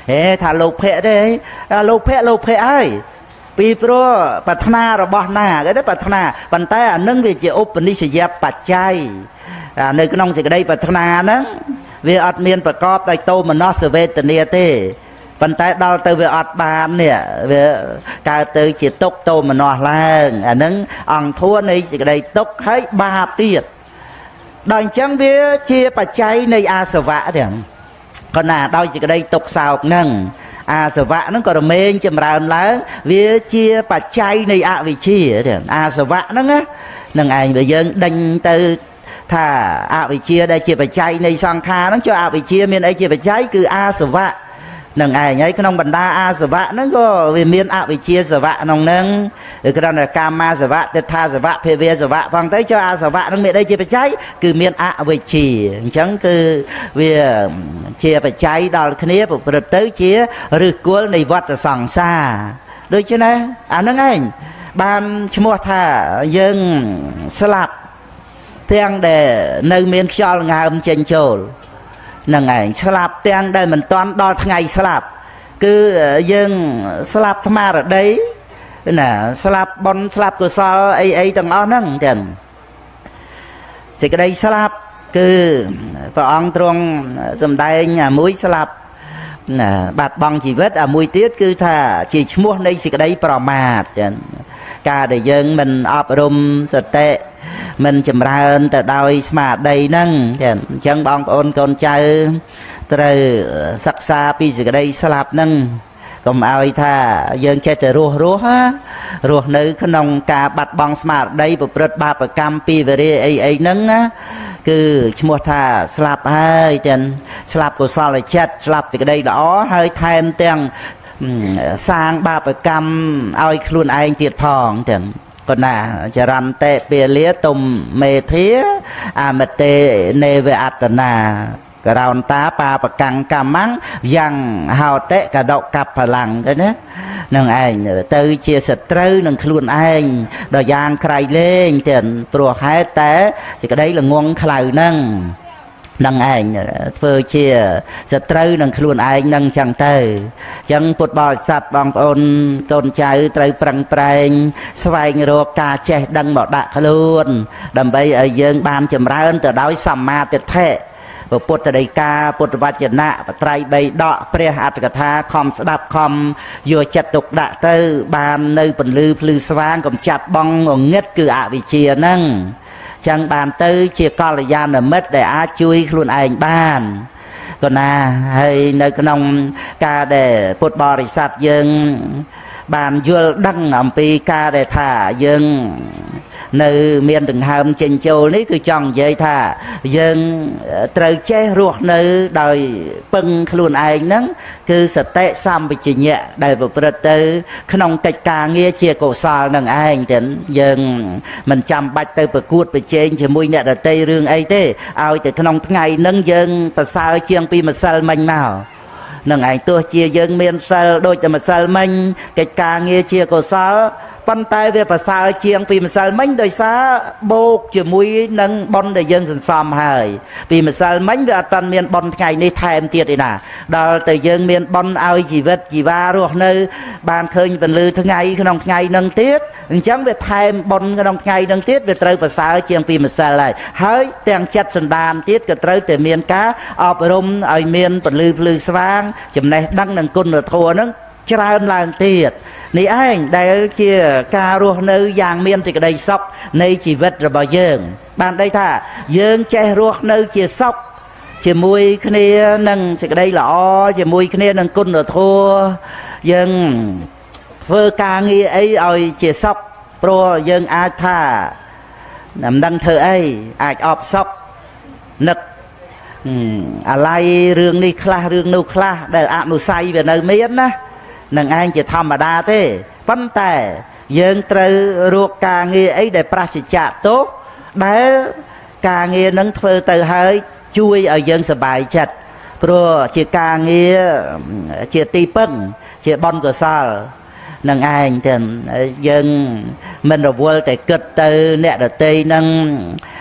ហេថាលោកភៈទេលោកភៈហើយពីព្រោះប្រាថ្នារបស់ណាគេទៅប្រាថ្នាប៉ុន្តែអានឹងវាជាឧបនិស្សយបច្ច័យនៅក្នុងសេចក្តីប្រាថ្នាហ្នឹងវាអត់មានប្រកបដោយតោមនស្សវេទនាទេប៉ុន្តែដល់ទៅវាអត់បាននេះវាកើតទៅជាទុក្ខតោមនស្សឡើងអានឹងអង្គធัวនៃសេចក្តីទុក្ខហើយបាបទៀតដល់អញ្ចឹងវាជាបច្ច័យនៃអាសវៈទាំងក៏ណាដោយសេចក្តីទុក្ខសោកហ្នឹងអាសវៈហ្នឹងក៏រមែងចម្រើនឡើងវាជាបច្ច័យនៃអវិជ្ជាទាំងអាសវៈហ្នឹងនឹងឯងបើយើងដេញទៅថាអវិជ្ជាដែលជាបច្ច័យនៃសង្ខារហ្នឹងចុះអវិជ្ជាមានអីជាបច្ច័យគឺអាសវៈនឹងឯងហើយក្នុងបណ្ដាអាសវៈហ្នឹងក៏វាមានអវិជ្ជាសវៈក្នុងហ្នឹងឬគ្រាន់តែកាមាសវៈទិដ្ឋាសវៈភាវៈសវៈផងទៅចុះអាសវៈហ្នឹងមានអីជាបច្ច័យគឺមានអវិជ្ជាអញ្ចឹងគឺវាជាបច្ច័យដល់គ្នាប្រព្រឹត្តទៅជាឫសគល់នៃវដ្តសង្សារដូច្នេះអាហ្នឹងឯងបានឈ្មោះថាយើងស្លាប់ទាំងដែលនៅមានខ្យល់ងើមចេញចូលនឹងឯងស្លាប់ទាំងដែលមិនទាន់ដល់ថ្ងៃស្លាប់គឺយើងស្លាប់ស្មារតីណាស្លាប់បុណ្យស្លាប់កុសលអីទាំងអស់ហ្នឹងទាំងសេចក្តីស្លាប់គឺព្រះអង្គទ្រង់សម្ដែងអាមួយស្លាប់ណាបាត់បង់ជីវិតអាមួយទៀតគឺថាជាឈ្មោះនៃសេចក្តីប្រមាទចឹងការដែលយើងមិនអប់រំសតិមិនចម្រើនទៅដោយស្មារតីហ្នឹងចឹងអញ្ចឹងបងប្អូនកូនចៅត្រូវសិក្សាពីសេចក្តីស្លាប់ហ្នឹងកុំឲ្យថាយើងចេះតែរស់នៅក្នុងការបាត់បង់ស្មារតីប្រព្រឹត្តបាបកម្មពីវេរាអីហ្នឹងណាគឺឈ្មោះថាស្លាប់ហើយទាំងស្លាប់កុសលចិត្តស្លាប់សេចក្តីល្អហើយថែមទាំងសាងបាបកម្មឲ្យខ្លួនឯងទៀតផងទាំងប៉ុណ្ណាចរន្តេពាលាទុំមេធាអមតេនេវអត្តនាករោនតាបាបកម្មកម្មំយ៉ាងហោតេកដកបលាំងទៅណានឹងឯងទៅជាសត្រូវនឹងខ្លួនឯងដល់យ៉ាងក្រៃលែងទាំងព្រោះហេតុតែសេចក្តីល្ងងខ្លៅហ្នឹងនឹងឯងធ្វើជាសត្រូវនឹងខ្លួនឯងនឹងចឹងទៅចឹងពុទ្ធបរិស័ទបងប្អូនកូនចៅត្រូវប្រឹងប្រែងស្វែងរកការចេះដឹងមកដាក់ខ្លួនដើម្បីឲ្យយើងបានចម្រើនទៅដោយសម្មាទិដ្ឋិពុទ្ធដីកាពុទ្ធវចនៈបត្រៃបីដកព្រះអត្តកថាខំស្ដាប់ខំយកចិត្តទុកដាក់ទៅបាននៅពន្លឺភ្លឺស្វាងកំចាត់បងងឹតគឺអវិជ្ជាហ្នឹងចឹងបានទៅជាកល្យាណមិត្តដែលអាចជួយខ្លួនឯងបានក៏ណាហើយនៅក្នុងការដែលពុទ្ធបរិស័ទយើងបានយល់ដឹងអំពីការដែលថាយើងនៅមានដង្ហើមចេញចូលនេះគឺចង់និយាយថាយើងត្រូវចេះរស់នៅដោយពឹងខ្លួនឯងហ្នឹងគឺសតិសម្បជញ្ញៈដែលប្រព្រឹត្តទៅក្នុងកិច្ចការងារជាកុសលនឹងឯងទាំងយើងមិនចាំបាច់ទៅប្រកួតប្រជែងជាមួយអ្នកដទៃរឿងអីទេឲ្យតែក្នុងថ្ងៃហ្នឹងយើងប្រសើរជាងពីម្សិលមិញមកនឹងឯងទោះជាយើងមានសិលដូចតែម្សិលមិញកិច្ចការងារជាកុសលប៉ុន្តែវាប្រសើរជាងពីម្សិលមិញដោយសារបូកជាមួយនឹងបុណ្យដែលយើងសន្សំហើយពីម្សិលមិញវាអត់ទាន់មានបុណ្យថ្ងៃនេះថែមទៀតទេណាដល់តែយើងមានបុណ្យឲ្យជីវិតជីវ៉ារស់នៅបានឃើញពន្លឺថ្ងៃក្នុងថ្ងៃនឹងទៀតអញ្ចឹងវាថែមបុណ្យក្នុងថ្ងៃនឹងទៀតវាត្រូវប្រសើរជាងពីម្សិលហើយទាំងចិត្តសន្តានទៀតក៏ត្រូវតែមានការអប់រំឲ្យមានពន្លឺភ្លឺស្វាងចំណេះដឹងនិងគុណធម៌ហ្នឹងច្រើនឡើងទៀតនេះឯងដែលជាការរស់នៅយ៉ាងមានសេចក្តីសុខនៃជីវិតរបស់យើងបានន័យថាយើងចេះរស់នៅជាសុខជាមួយគ្នានឹងសេចក្តីល្អជាមួយគ្នានឹងគុណធម៌យើងធ្វើការងារអីឲ្យជាសុខព្រោះយើងអាចថាមិនដឹងធ្វើអីអាចអបសុខនឹកអាឡ័យរឿងនេះខ្លះរឿងនោះខ្លះដែលអនុស្ស័យវានៅមានណានឹងឯងជាធម្មតាទេប៉ុន្តែយើងត្រូវរកការងារអីដែលប្រសិទ្ធៈទោសដែលការងារនឹងធ្វើទៅហើយជួយឲ្យយើងសប្បាយចិត្តព្រោះជាការងារជាទីពឹងជាបុណ្យកុសលនឹងឯងទាំងយើងមិនរវល់តែគិតទៅអ្នកដទៃនឹង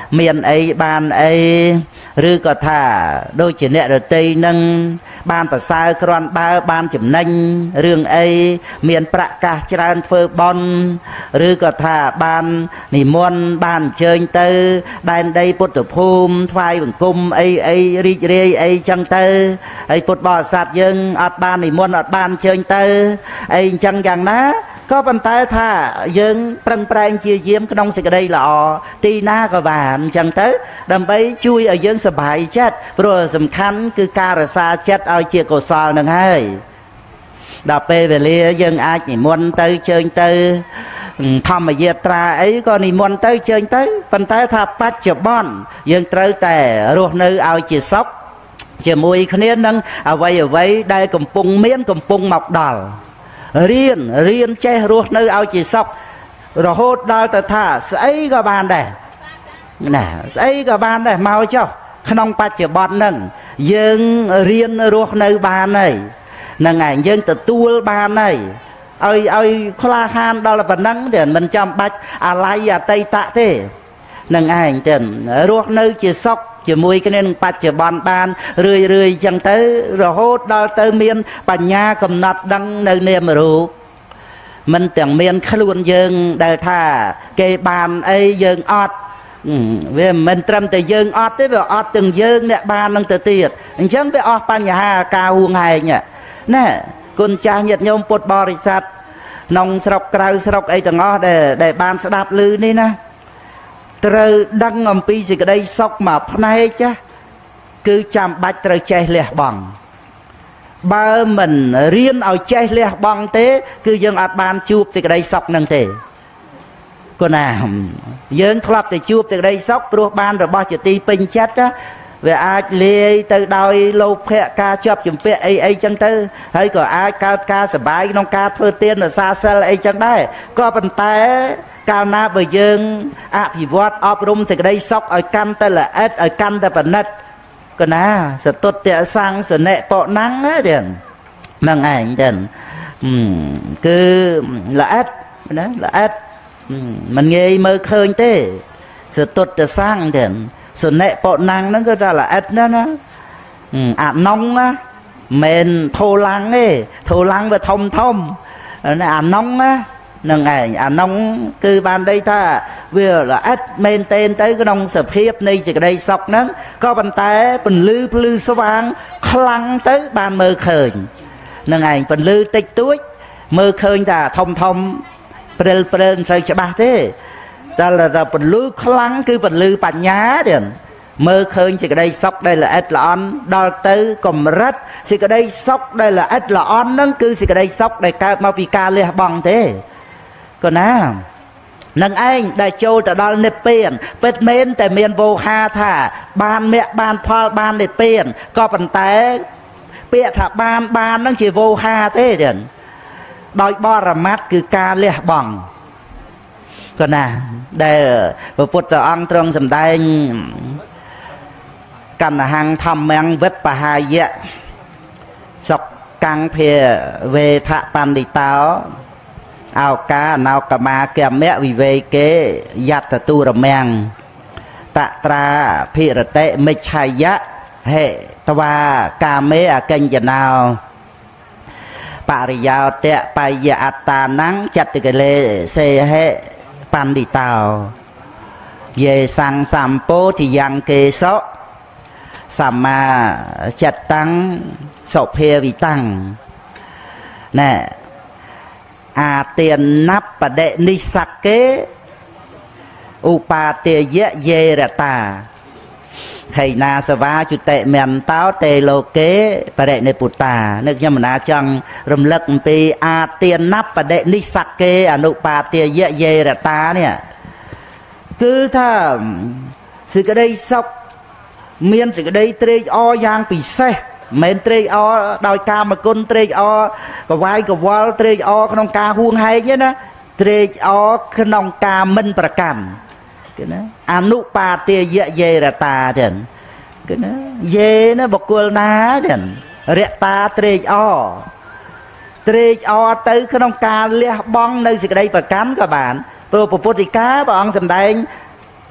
មានអីបានអីឬក៏ថាដូចជាអ្នករតីនឹងបានប្រសើរគ្រាន់បើបានចំណេញរឿងអីមានប្រាក់កាសច្រើនធ្វើបុណ្យឬក៏ថាបាននិមន្តបានអញ្ជើញទៅដែនដីពុទ្ធភូមិថ្វាយបង្គំអីរីករាយអីចឹងទៅហើយពុទ្ធបរិស័ទយើងអត់បាននិមន្តអត់បានអញ្ជើញទៅអីអញ្ចឹងយ៉ាងណាក៏ប៉ុន្តែថាយើងប្រឹងប្រែងជាយាមក្នុងសេចក្តីល្អទីណាក៏បានអញ្ចឹងទៅដើម្បីជួយឲ្យយើងសុបាយចិត្តព្រោះសំខាន់គឺការរក្សាចិត្តឲ្យជាកុសលនឹងហើយដល់ពេលវេលាយើងអាចនិមន្តទៅជើញទៅធម្មយាត្រាអីក៏និមន្តទៅជើញទៅប៉ុន្តែថាបច្ចុប្បន្នយើងត្រូវតែរស់នៅឲ្យជាសុខជាមួយគ្នានឹងអ្វីដែលកំពុងមានកំពុងមកដល់រៀនចេះរស់នៅឲ្យជាសុខរហូតដល់ទៅថាស្អីក៏បានដែរណាស្អីក៏បានដែរមកចុះក្នុងបច្ចុប្បន្នហ្នឹងយើងរៀនរស់នៅបានហើយហ្នឹងឯងយើងទទួលបានហើយឲ្យក្លាហានដល់ប៉ុណ្ណឹងទេមិនចាំបាច់អាល័យអតីតៈទេនឹងឯងទៅរស់នៅជាសុខជាមួយគ្នានឹងបច្ចុប្បន្នបានរឿយចឹងទៅរហូតដល់ទៅមានបញ្ញាកំណត់ដឹងនៅនាមរូបមិនទាំងមានខ្លួនយើងដែលថាគេបានអីយើងអត់វាមិនត្រឹមតែយើងអត់ទេវាអត់ទាំងយើងអ្នកបាននឹងទៅទៀតអញ្ចឹងវាអស់បញ្ហាការហួងហែងណាគុណចាស់ញាតិញោមពុទ្ធបរិស័ទក្នុងស្រុកក្រៅស្រុកអីទាំងអស់ដែលបានស្ដាប់ឮនេះណាត្រូវដឹងអំពីសេចក្តីសុខមកផ្នែកចាគឺចាំបាច់ត្រូវចេះលះបង់បើមិនរៀនឲ្យចេះលះបង់ទេគឺយើងអាចបានជួបសេចក្តីសុខនឹងទេគណាយើងធ្លាប់តែជួបសេចក្តីសុខព្រោះបានរបស់ជាទីពេញចិត្តវាអាចលាយទៅដោយលោភៈការជាប់ជំពាក់អីចឹងទៅហើយក៏អាចកើតការសបាយក្នុងការធ្វើទានរសាសិលអីចឹងដែរក៏ប៉ុន្តែកាលណាបើយើងអភិវឌ្ឍអប់រំសេចក្តីសុខឲ្យកាន់តែល្អិតឲ្យកាន់តែប្រណិតកណាសតុត្យសង្ឃសនិបណាំងទេហ្នឹងឯងទេគឺល្អិតណាល្អិតមិនងាយមើលឃើញទេសតុត្យសង្ឃទេសនិបណាំងហ្នឹងគឺថាល្អិតណាស់អាណុងណាមិនធូឡាំងទេធូឡាំងវាធំអាណុងណានឹងឯងអានងគឺបានន័យថាវាល្អិតមែនតែនទៅក្នុងសភាពនៃសេចក្តីសុខហ្នឹងក៏ប៉ុន្តែពន្លឺភ្លឺស្វាងខ្លាំងទៅបានមើលឃើញនឹងឯងពន្លឺតិចតួចមើលឃើញថាធំព្រិលមិនត្រូវច្បាស់ទេតែពន្លឺខ្លាំងគឺពន្លឺបញ្ញាទៀតមើលឃើញសេចក្តីសុខដែលល្អិតល្អន់ដល់ទៅកម្រិតសេចក្តីសុខដែលល្អិតល្អន់ហ្នឹងគឺសេចក្តីសុខដែលកើតមកពីការលះបង់ទេក៏ណានឹងឯងដែលចូលទៅដល់និព្វានពិតមែនតែមានវោហាថាបានមគ្គបានផលបាននិព្វានក៏ប៉ុន្តែពាក្យថាបានហ្នឹងជាវោហាទេទៀតដោយបរមត្ថគឺការលះបង់ក៏ណាដែលព្រះពុទ្ធអង្គទ្រង់សម្ដែងកណ្ណហੰធម្មំវិបបហាយៈសុកាំងភាវេថបណ្ឌិតោអោកាអណោកមាគមៈវិវេកេយតទុរមាំងតត្រាភិរតិមិច្ឆយៈហេតវាកាមេអកិញ្ញណោបរិយោតៈបាយអត្តានੰចតិកលេសេហេបណ្ឌិតោយេសੰសម្ពោធិយ៉ាងកេសោសម្មាចិត្តੰសុភាវិតੰណែអាទានណបដិនិសកេឧបាទេយៈយេរតាហេណាសវាជុតិមន្តោតេលោកេបរិនិពុត្តានឹកខ្ញុំមិនណាចង់រំលឹកអំពីអាទានណបដិនិសកេអនុបាទេយៈយេរតានេះគឺថាសេចក្តីសុខមានសេចក្តីត្រេកអរយ៉ាងពិសេសមិនត្រេកអរដោយកាមគុណត្រេកអរកវាយកវល់ត្រេកអរក្នុងការហួងហែងទេណាត្រេកអរក្នុងការមិនប្រកាន់គឺណាអនុបាទេយៈយេរតាទេគឺណាយេណាបុគ្គលណាទេរតាត្រេកអរទៅក្នុងការលះបង់នៅសេចក្តីប្រកាន់ក៏បានព្រោះពុទ្ធិកាព្រះអង្គសម្ដែង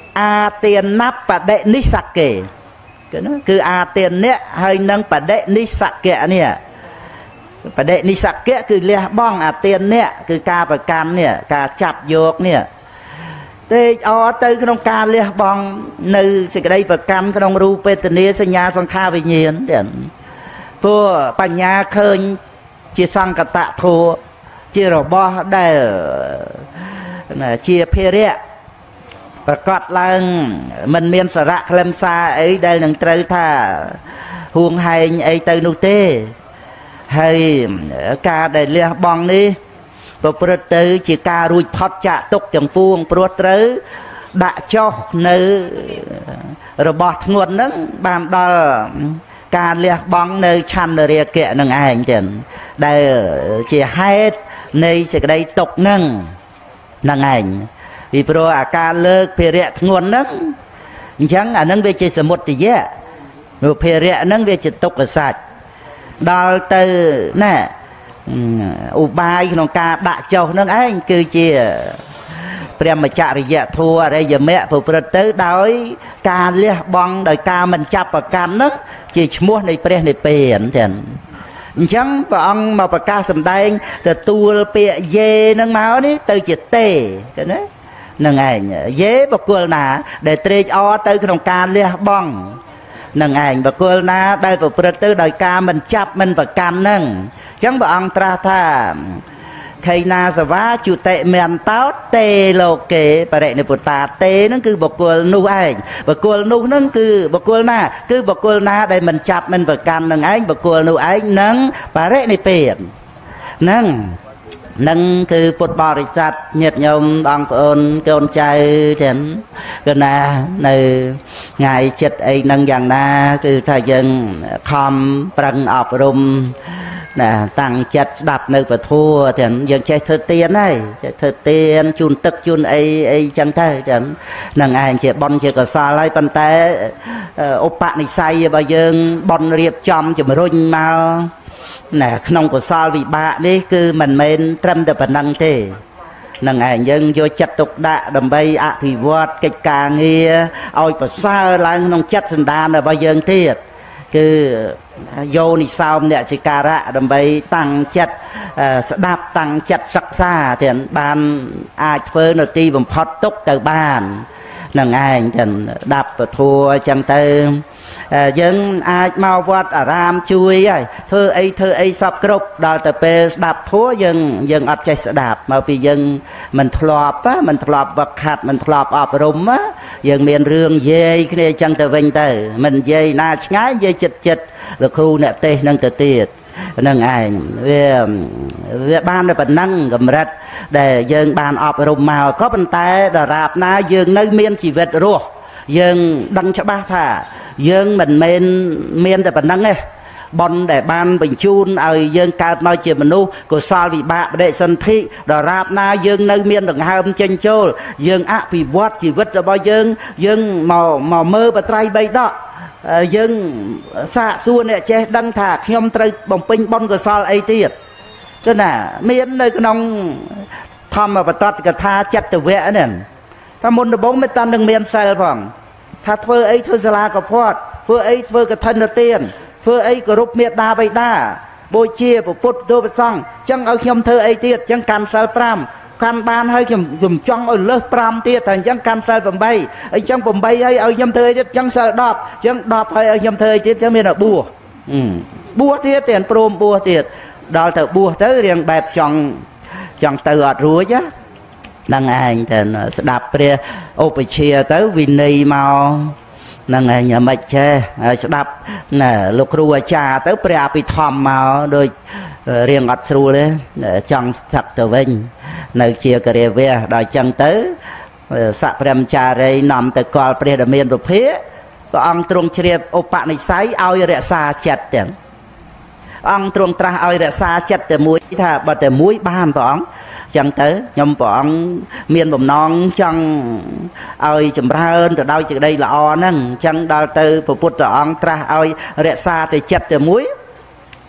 អាទានបដិនិសកេគឺអាទាននេះហើយនឹងបដិនិសកៈនេះបដិនិសកៈគឺលះបង់អាទាននេះគឺការប្រកាន់នេះការចាប់យកនេះទេអទៅក្នុងការលះបង់នៅសេចក្តីប្រកាន់ក្នុងរូបវេទនាសញ្ញាសង្ខារវិញ្ញាណទៀតព្រោះបញ្ញាឃើញជាសង្កតធัวជារបស់ដែលជាភារៈប្រកាសឡើងមិនមានសារៈខ្លឹមសារអីដែលនឹងត្រូវថាហួងហែងអីទៅនោះទេហើយការដែលលះបង់នេះប្រព្រឹត្តទៅជាការរួចផុតចាកទុក្ខទាំងពួងព្រោះត្រូវដាក់ចុះនៅរបស់ធ្ងន់ហ្នឹងបានដល់ការលះបង់នៅឆន្ទរាគៈនឹងឯងទៀតដែលជាហេតុនៃសេចក្តីទុក្ខហ្នឹងឯងពីព្រោះអាការលើកភារៈធ្ងន់ហ្នឹងអញ្ចឹងអាហ្នឹងវាជាសមុទយៈព្រោះភារៈហ្នឹងវាជាទុក្ខសច្ចដល់ទៅណាឧបាយក្នុងការដាក់ចុះហ្នឹងឯងគឺជាព្រះមច្ចរិយធัวអរិយមគ្គប្រព្រឹត្តទៅដោយការលះបង់ដោយការមិនចាប់ប្រកាន់ហ្នឹងជាឈ្មោះនៃព្រះនិព្វានចឹងអញ្ចឹងព្រះអង្គមកប្រកាសសម្ដែងទទួលពាក្យយេហ្នឹងមកនេះទៅជាទេឃើញទេនឹងឯងយេបកុលណាដែលត្រេកអរទៅក្នុងការលះបង់នឹងឯងបកុលណាដែលប្រព្រឹត្តទៅដោយការមិនចាប់មិនប្រកាន់ហ្នឹងអញ្ចឹងព្រះអង្គត្រាស់ថាខៃណាសវាជុតិមន្តោតេលោកេបរិនិពុតាតេហ្នឹងគឺបកុលនោះឯងបកុលនោះហ្នឹងគឺបកុលណាគឺបកុលណាដែលមិនចាប់មិនប្រកាន់នឹងឯងបកុលនោះឯងនឹងបរិនិព្វានហ្នឹងនឹងគឺពុទ្ធបរិស័ទញាតិញោមបងប្អូនកូនចៅទាំងគឺណានៅថ្ងៃចិត្តអីនឹងយ៉ាងណាគឺថាយើងខំប្រឹងអប់រំណាតាំងចិត្តស្ដាប់នៅពធัวទាំងយើងចេះធ្វើទានហើយចេះធ្វើទានជូនទឹកជូនអីចឹងទៅទាំងនឹងឯងជាបុណ្យជាកុសលហើយប៉ុន្តែឧបនិស្ស័យរបស់យើងបុណ្យរៀបចំជំរុញមកណាក្នុងកុសលវិបាកនេះគឺមិនមែនត្រឹមតែប៉ុណ្ណឹងទេនឹងឯងយើងយកចិត្តទុកដាក់ដើម្បីអភិវឌ្ឍកិច្ចការងារឲ្យប្រសើរឡើងក្នុងចិត្តសន្តានរបស់យើងទៀតគឺយោនិសោមអ្នកជាការៈដើម្បីតាំងចិត្តស្ដាប់តាំងចិត្តសិក្សាទៀតបានអាចធ្វើនៅទីបំផុតទុកទៅបាននឹងឯងទាំងដាប់ពធัวអញ្ចឹងទៅយើងអាចមកវត្តអារាមជួយហើយធ្វើអីសពគ្រប់ដល់ទៅពេលស្ដាប់ធัวយើងអត់ចេះស្ដាប់មកពីយើងមិនធ្លាប់វឹកហាត់មិនធ្លាប់អប់រំយើងមានរឿងយាយគ្នាអញ្ចឹងទៅវិញទៅមិននិយាយណាឆ្ងាយនិយាយចិត្តលោកគ្រូអ្នកទេសនឹងទៅទៀតនឹងឯងវាបានតែប៉ុណ្ណឹងកម្រិតដែលយើងបានអប់រំមកក៏ប៉ុន្តែដរាបណាយើងនៅមានជីវិតរស់យើងដឹងច្បាស់ថាយើងមិនមែនមានតែប៉ុណ្ណឹងទេបុណ្យដែលបានបញ្ជូនឲ្យយើងកើតមកជាមនុស្សកុសលវិបាកបដិសន្ធិដរាបណាយើងនៅមានដង្ហើមចេញចូលយើងអភិវឌ្ឍជីវិតរបស់យើងមកមើលបត្រៃបីដកយើងសាកសួរអ្នកចេះដឹងថាខ្ញុំត្រូវបំពេញបុណ្យកុសលអីទៀតគឺណាមាននៅក្នុងធម្មបតតកថាចិត្តវៈនេះថាមុនដំបូងមិនតាន់នឹងមានសិលផងថាធ្វើអីធ្វើសាលាកផាត់ធ្វើអីធ្វើកឋិនទានធ្វើអីគោរពមេត្តាបិតាបូជាពុទ្ធទូព្រះសង្ឃចឹងឲ្យខ្ញុំធ្វើអីទៀតចឹងកាន់សិល5កាន់បានហើយខ្ញុំចង់ឲ្យលើស5ទៀតតែអញ្ចឹងកាន់សិល8អញ្ចឹង8ហើយឲ្យខ្ញុំធ្វើអីទៀតចឹងសិល10អញ្ចឹង10ហើយឲ្យខ្ញុំធ្វើអីទៀតចឹងមានតែបួសទៀតតែព្រមបួសទៀតដល់ទៅបួសទៅរៀងបែបចង់ទៅអត់រួចហ្នឹងឯងតែស្ដាប់ព្រះឧបជាទៅវិន័យមកហ្នឹងឯងមិនចេះហើយស្ដាប់ណាលោកគ្រូអាចារ្យទៅព្រះអភិធម្មមកដូចរៀងអត់ស្រួលទេចង់ស្ថិតទៅវិញនៅជាករាវៈដល់ចឹងទៅស័កព្រះមចារីនាំទៅកលព្រះដ៏មានពភាព្រះអង្គទ្រង់ជ្រាបឧបនិស្ស័យឲ្យរក្សាចិត្តទាំងអង្គទ្រង់ត្រាស់ឲ្យរក្សាចិត្តតែមួយថាបើតែមួយបានព្រះអង្គចឹងទៅខ្ញុំព្រះអង្គមានបំណងចង់ឲ្យចម្រើនទៅដោយសេចក្តីល្អហ្នឹងចឹងដល់ទៅព្រះពុទ្ធអង្គត្រាស់ឲ្យរក្សាតែចិត្តតែមួយ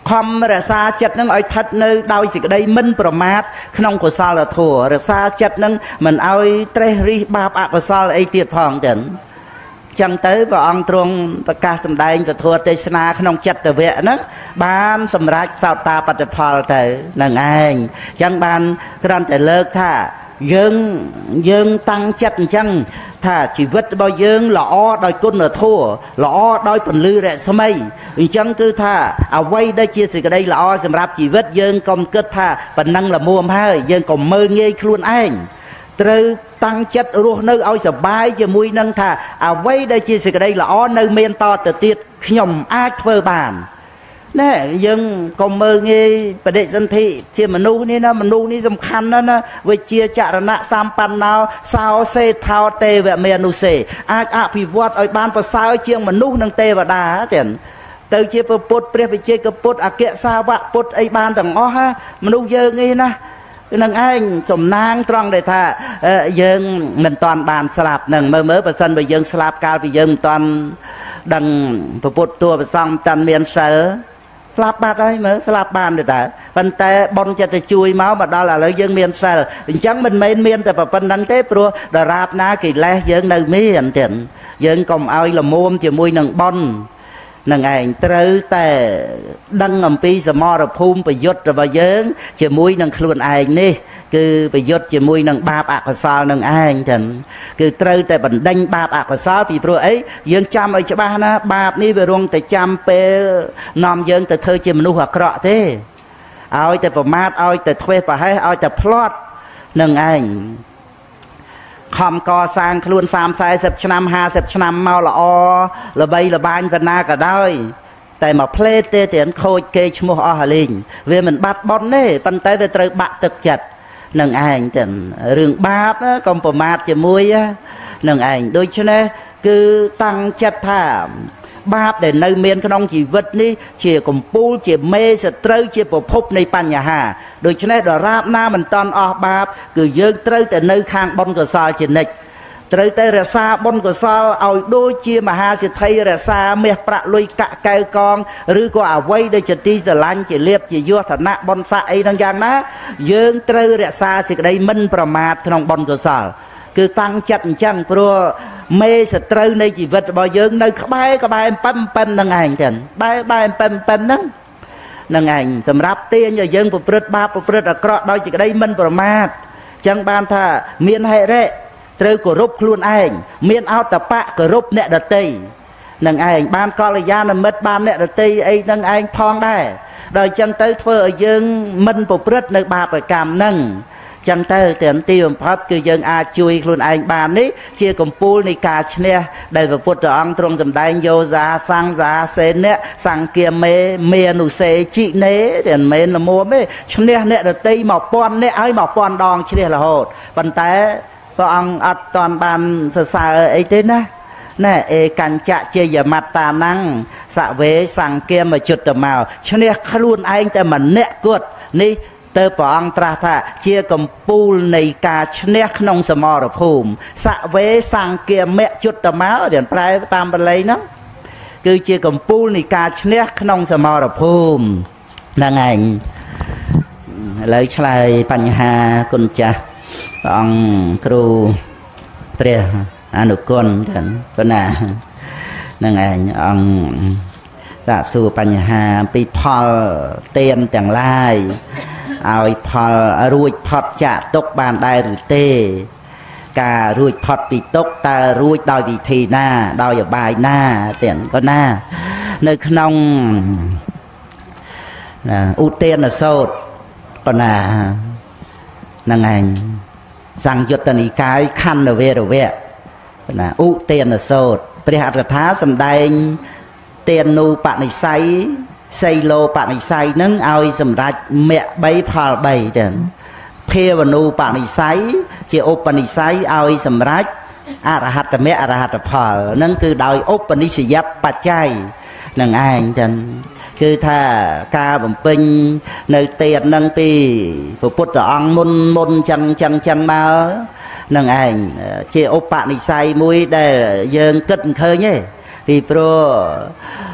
ខំរក្សាចិត្តនឹងឲ្យស្ថិតនៅដោយសេចក្តីមិនប្រមាទក្នុងកុសលធម៌រក្សាចិត្តនឹងមិនឲ្យត្រេះរិះបាបអកុសលអីទៀតផងចឹងចឹងទៅព្រះអង្គទ្រង់ប្រកាសសម្ដែងពធទេសនាក្នុងចិត្តវៈហ្នឹងបានសម្រេចសោតាបត្តផលទៅនឹងឯងចឹងបានគ្រាន់តែលើកថាយើងតាំងចិត្តអញ្ចឹងថាជីវិតរបស់យើងល្អដោយគុណធម៌ល្អដោយពន្លឺរស្មីអញ្ចឹងគឺថាអ្វីដែលជាសេចក្តីល្អសម្រាប់ជីវិតយើងកុំគិតថាប៉ុណ្ណឹងល្មមហើយយើងកុំមើលងាយខ្លួនឯងត្រូវតាំងចិត្តរស់នៅឲ្យសប្បាយជាមួយនឹងថាអ្វីដែលជាសេចក្តីល្អនៅមានតទៅទៀតខ្ញុំអាចធ្វើបានណែយើងកុំមើលងាយបដិសន្ធិជាមនុស្សនេះណាមនុស្សនេះសំខាន់ណាស់ណាវិជ្ជាចរណៈសម្បណ្ណោសោសេថោទេវមេនុសេអាចអភិវឌ្ឍឲ្យបានប្រសើរជាងមនុស្សនិងទេវតាទៀតទៅជាពុទ្ធព្រះវិជ័យកពុទ្ធអគ្គសាវកពុទ្ធអីបានទាំងអស់ណាមនុស្សយើងនេះណានឹងឯងសំណាងត្រង់ដែលថាយើងមិនតាន់បានស្លាប់នឹងមើលបើសិនបើយើងស្លាប់កាលពីយើងមិនតាន់ដឹងពុទ្ធតួប្រសង្ឃតាន់មានសិលស្លាប់បាត់ហើយមើលស្លាប់បានទេតើប៉ុន្តែបុណ្យចិត្តទៅជួយមកដល់ឥឡូវយើងមានសិលអញ្ចឹងមិនមែនមានតែប៉ុណ្្នឹងទេព្រោះដរាបណាកិលេសយើងនៅមានទៀតយើងកុំឲ្យលមុំជាមួយនឹងបុណ្យនឹងឯងត្រូវតែដឹងអំពីសមរភូមិប្រយុទ្ធរបស់យើងជាមួយនឹងខ្លួនឯងនេះគឺប្រយុទ្ធជាមួយនឹងបាបអកុសលនឹងឯងចឹងគឺត្រូវតែបណ្ដេញបាបអកុសលពីព្រោះអីយើងចាំឲ្យច្បាស់ណាបាបនេះវារងតែចាំពេលនាំយើងទៅធ្វើជាមនុស្សអាក្រក់ទេឲ្យតែប្រមាថឲ្យតែធ្វេសប្រហែសឲ្យតែផ្្លាត់នឹងឯងខំកសាងខ្លួន30-40ឆ្នាំ50ឆ្នាំមកល្អល្បីល្បាញប៉ុណ្ណាក៏ដោយតែមកផ្លេតទេទៀតខូចគេឈ្មោះអស់ហើយលេងវាមិនបាត់បន់ទេប៉ុន្តែវាត្រូវបាក់ទឹកចិត្តនឹងឯងចឹងរឿងបាបកុំប្រមាថជាមួយនឹងឯងដូច្នេះគឺតាំងចិត្តថាបាបដែលនៅមានក្នុងជីវិតនេះជាកំពូលជាមេសត្រូវជាប្រភពនៃបញ្ហាដូច្នេះដរាបណាមិនតន់អស់បាបគឺយើងត្រូវតែនៅខាងបុណ្យកុសលជានិច្ចត្រូវតែរក្សាបុណ្យកុសលឲ្យដូចជាមហាសិទ្ធិរក្សាមាសប្រាក់លុយកាក់កែវកងឬក៏អ្វីដែលជាទីស្រឡាញ់ជាលៀបជាយសឋានៈបុណ្យស័ក្តិអីហ្នឹងយ៉ាងណាយើងត្រូវរក្សាសេចក្តីមិនប្រមាទក្នុងបុណ្យកុសលគឺតាំងចិត្តអញ្ចឹងព្រោះមេសត្រូវនៃជីវិតរបស់យើងនៅក្បែរប៉ិនហ្នឹងឯងចឹងបែប៉ិនហ្នឹងនឹងឯងសម្រាប់ទាញឲ្យយើងប្រព្រឹត្តបាបប្រព្រឹត្តអាក្រក់ដោយសេចក្តីមិនប្រមាទចឹងបានថាមានហិរិត្រូវគោរពខ្លួនឯងមានអតបៈគោរពអ្នកដទៃនឹងឯងបានកល្យាណមិត្តបានអ្នកដទៃអីនឹងឯងផងដែរដល់ចឹងទៅធ្វើឲ្យយើងមិនប្រព្រឹត្តនៅបាបកម្មហ្នឹងចឹងទៅតែទីបំផុតគឺយើងអាចជួយខ្លួនឯងបាននេះជាកំពូលនៃការឈ្នះដែលព្រះពុទ្ធអង្គទ្រង់សម្ដែងយោសាសង្សាសេនៈសង្គាមេនុសេជីនេតែមិនមែនល្មមទេឈ្នះអ្នកដតី1000នាក់ឲ្យ1000ដងឈ្នះរហូតប៉ុន្តែព្រះអង្គអត់តាន់បានសរសើរអីទេណាណែអេកញ្ចៈជាយមត្តាណੰសវេសង្គាមជុតមកឈ្នះខ្លួនឯងតែម្នាក់គត់នេះទៅព្រះអង្គត្រាស់ថាជាកំពូលនៃការឈ្នះក្នុងសមរភូមិសវេសង្គាមជុតមករៀនប្រែតាមបាលីហ្នឹងគឺជាកំពូលនៃការឈ្នះក្នុងសមរភូមិហ្នឹងឯងឥឡូវឆ្លើយបញ្ហាគុណចាស់ព្រះអង្គគ្រូព្រះអនុគុណចឹងប៉ុណ្ណាហ្នឹងឯងអង្គសាកសួរបញ្ហាអំពីផលទានទាំងឡាយឲ្យផលរួចផុតចាកទុក្ខបានដែរឬទេការរួចផុតពីទុក្ខតើរួចដោយវិធីណាដោយឧបាយណាទៀតក៏ណានៅក្នុងឧទានសោតក៏ណាហ្នឹងឯងសង្យុត្តនិកាយខណ្ឌវេរវៈណាឧទានសោតព្រះអត្ថកថាសម្ដែងទានូបនិស្ស័យសីលោបនិស្ស័យនឹងឲ្យសម្រេចមគ្គ3ផល3ចឹងភាវនូបនិស្ស័យជាឧបនិស្ស័យឲ្យសម្រេចអរហត្តមគ្គអរហត្តផលនឹងគឺដោយឧបនិស្សយបច្ច័យនឹងឯងចឹងគឺថាការបំពេញនៅទាននឹងពីព្រះពុទ្ធអង្គមុនចឹងមកនឹងឯងជាឧបនិស្ស័យមួយដែលយើងគិតមិនឃើញទេពីព្រោះ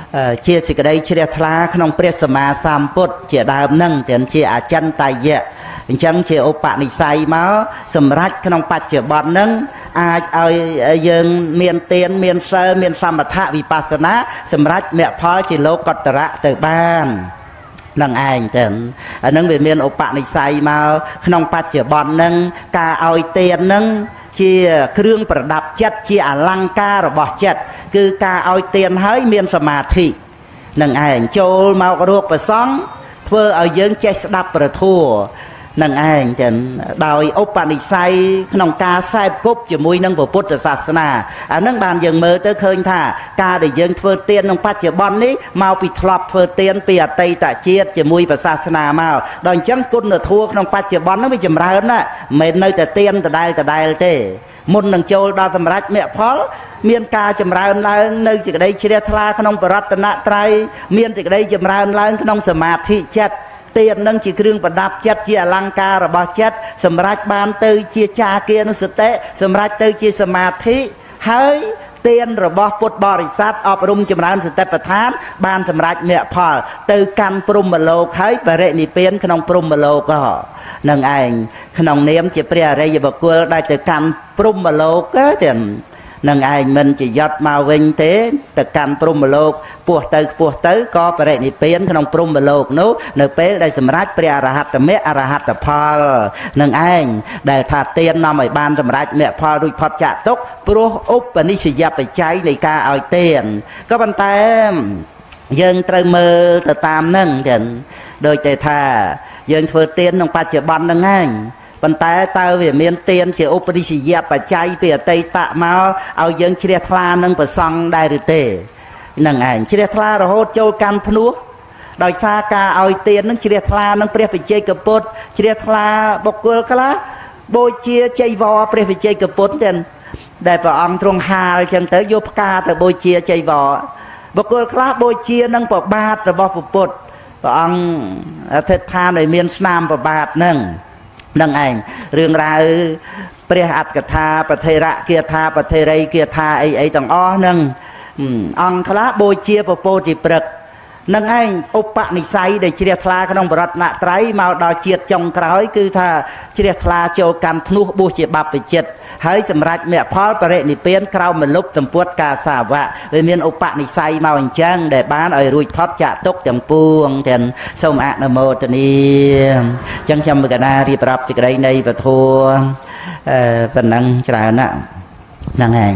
ជាសេចក្តីជ្រះថ្លាក្នុងព្រះសម្មាសម្ពុទ្ធជាដើមនឹងទាំងជាអចិន្តយៈអញ្ចឹងជាឧបនិស្ស័យមកសម្រាប់ក្នុងបច្ចុប្បន្ននឹងអាចឲ្យយើងមានទានមានសិលមានសមថវិបស្សនាសម្រាប់មគ្គផលជាលោកុត្តរៈទៅបាននឹងឯងទៅអានឹងវាមានឧបនិស្ស័យមកក្នុងបច្ចុប្បន្ននឹងការឲ្យទាននឹងជាគ្រឿងប្រដាប់ចិត្តជាអលង្ការរបស់ចិត្តគឺការឲ្យទានហើយមានសមាធិនឹងឯងចូលមករកប្រសង់ធ្វើឲ្យយើងចេះស្ដាប់ព្រះធម៌នឹងឯងចឹងដោយឧបនិស្ស័យក្នុងការសែបគប់ជាមួយនឹងពុទ្ធសាសនាអានឹងបានយើងមើលទៅឃើញថាការដែលយើងធ្វើទានក្នុងបច្ចុប្បន្ននេះមកពីធ្លាប់ធ្វើទានពីអតីតជាតិជាមួយព្រះសាសនាមកដល់អញ្ចឹងគុណធម៌ក្នុងបច្ចុប្បន្ននោះវាចម្រើនណាស់មិននៅតែទានដដែលទេមុននឹងចូលដល់សម្រេចមគ្គផលមានការចម្រើនឡើងនៅសេចក្តីជ្រះថ្លាក្នុងបរតនត្រ័យមានសេចក្តីចម្រើនឡើងក្នុងសមាធិចិត្តទាននឹងជាគ្រឿងប្រដាប់ចិត្តជាអលង្ការរបស់ចិត្តសម្រាប់បានទៅជាចាគានុសតិសម្រាប់ទៅជាសមាធិហើយទានរបស់ពុទ្ធបរិស័ទអប់រំចម្រើនសតិប្បដ្ឋានបានសម្រេចមគ្គផលទៅកាន់ព្រហ្មលោកហើយបរិនិព្វានក្នុងព្រហ្មលោកនឹងឯងក្នុងនាមជាព្រះអរិយបុគ្គលដែលទៅកាន់ព្រហ្មលោកទាំងនឹងឯងមិនជាយត់មកវិញទេទៅកាន់ព្រហ្មលោកពោះទៅក៏បរិនិព្វានក្នុងព្រហ្មលោកនោះនៅពេលដែលសម្រេចព្រះអរហត្តមគ្គអរហត្តផលនឹងឯងដែលថាទាននាំឲ្យបានសម្រេចមគ្គផលរួចផុតចាកទុក្ខព្រោះឧបនិស្សយបច្ច័យនៃការឲ្យទានក៏ប៉ុន្តែយើងត្រូវមើលទៅតាមនឹងចឹងដូចតែថាយើងធ្វើទានក្នុងបច្ចុប្បន្នហ្នឹងឯងប៉ុន្តែតើវាមានទានជាឧបនិស្សយបច្ច័យពីអតីតមកឲ្យយើងជ្រះថ្លានឹងប្រសង់ដែរឬទេនឹងឯងជ្រះថ្លារហូតចូលកាន់ភ្នោះដោយសារការឲ្យទាននឹងជ្រះថ្លានឹងព្រះវិជ័យកពុទ្ធជ្រះថ្លាបុគ្គលខ្លះបូជាចីវរព្រះវិជ័យកពុទ្ធទាំងដែលព្រះអង្គទ្រង់ហាលចឹងទៅយកផ្កាទៅបូជាចីវរបុគ្គលខ្លះបូជានឹងប្របាទរបស់ពុទ្ធព្រះអង្គអធិដ្ឋានឲ្យមានស្នាមប្របាទនឹងឯងរឿងរ៉ាវព្រះអត្តកថាបថេរៈគាថាបថេរីគាថាអីទាំងអស់ហ្នឹងអង្គខ្លះបូជាពពោធិព្រឹក្សនឹងឯងឧបនិស្ស័យដែលជ្រះថ្លាក្នុងបរតនត្រ័យមកដល់ជាតិចុងក្រោយគឺថាជ្រះថ្លាចូលកាន់ធ្នោះបួសជាបព្វជិតហើយសម្រាប់មគ្គផលបរិនិព្វានក្រោមមលុបទំពុតកាសាវៈវាមានឧបនិស្ស័យមកអញ្ចឹងដែលបានឲ្យរួចផុតចាកទុក្ខទាំងពួងទាំងសូមអនុមោទនាអញ្ចឹងខ្ញុំកណារៀបរាប់សេចក្តីនៃពធប៉ុណ្ណឹងច្រើនណាស់ហ្នឹងឯង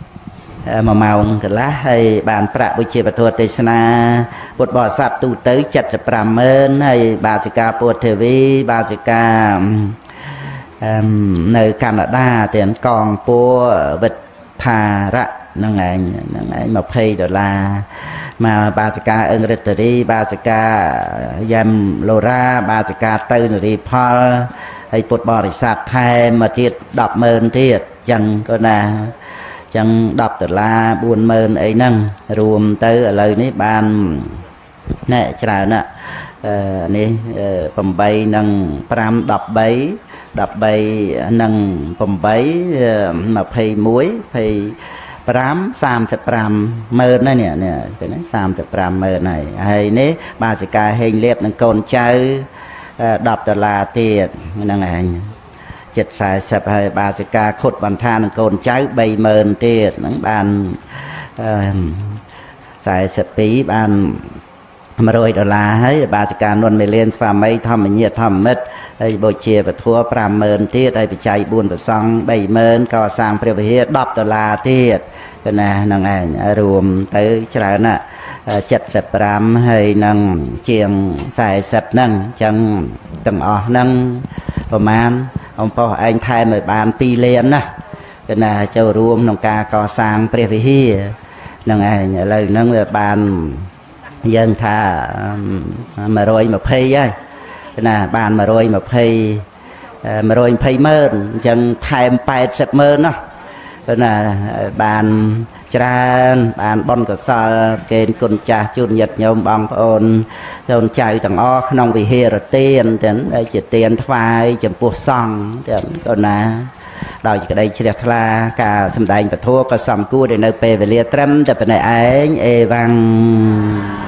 1ម៉ោងកន្លះហើយបានប្រាក់វិជាពធទេសនាពុទ្ធបរិស័ទទូទៅ750000ហើយបាសិកាពុទ្ធទេវីបាសិកានៅកាណាដាទាំងកងពួរវិទ្ធារៈហ្នឹងឯង$20មកបាសិកាអឹងរិទ្ធរីបាសិកាយ៉ាំឡូរ៉ាបាសិកាទៅនរីផលហើយពុទ្ធបរិស័ទថែមមកទៀត100000ទៀតចឹងក៏ណាចឹង$10 40000អីហ្នឹងរួមទៅឥឡូវនេះបានណែច្រើនណាស់នេះ8និង5 13និង8 21 35 ម៉ឺនណានេះ350000ហើយនេះបាសិកាហេងលៀបនឹងកូនចៅ$10ទៀតហ្នឹងឯង740ហើយបាសិកាខុតបន្តានឹងកូនចៅ30000ទៀតហ្នឹងបាន42បាន$100ហើយបាសិកានុនមេលៀនស្វាមីធម្មញាធម្មមិត្តហើយបូជាពធ50000ទៀតហើយបច្ច័យ4ប្រសង់30000កសាងព្រះវិហារ$10ទៀតគឺណាហ្នឹងឯងរួមទៅច្រើនណាស់75ហើយនឹងជាង40ហ្នឹងអញ្ចឹងទាំងអស់ហ្នឹងប្រហែលអំប៉ុសឯងថែមឲ្យបាន2លានណាគឺណាចូលរួមក្នុងការកសាងព្រះវិហារហ្នឹងឯងឥឡូវហ្នឹងវាបានយើងថា120ហើយណាបាន120ម៉ឺនអញ្ចឹងថែម80ម៉ឺនណាណាបានច្រើនបានបុណ្យកុសលគេគុណចាស់ជូនញាតិញោមបងប្អូនកូនចៅទាំងអស់ក្នុងវិហារទានទាំងជាទានថ្វាយចំពោះសង្ឃទាំងក៏ណាដោយក្តីជ្រះថ្លាការសម្ដែងពធក៏សំគួរដែលនៅពេលវេលាត្រឹមតែប៉ុណ្ណេះឯងអេវ៉ាំង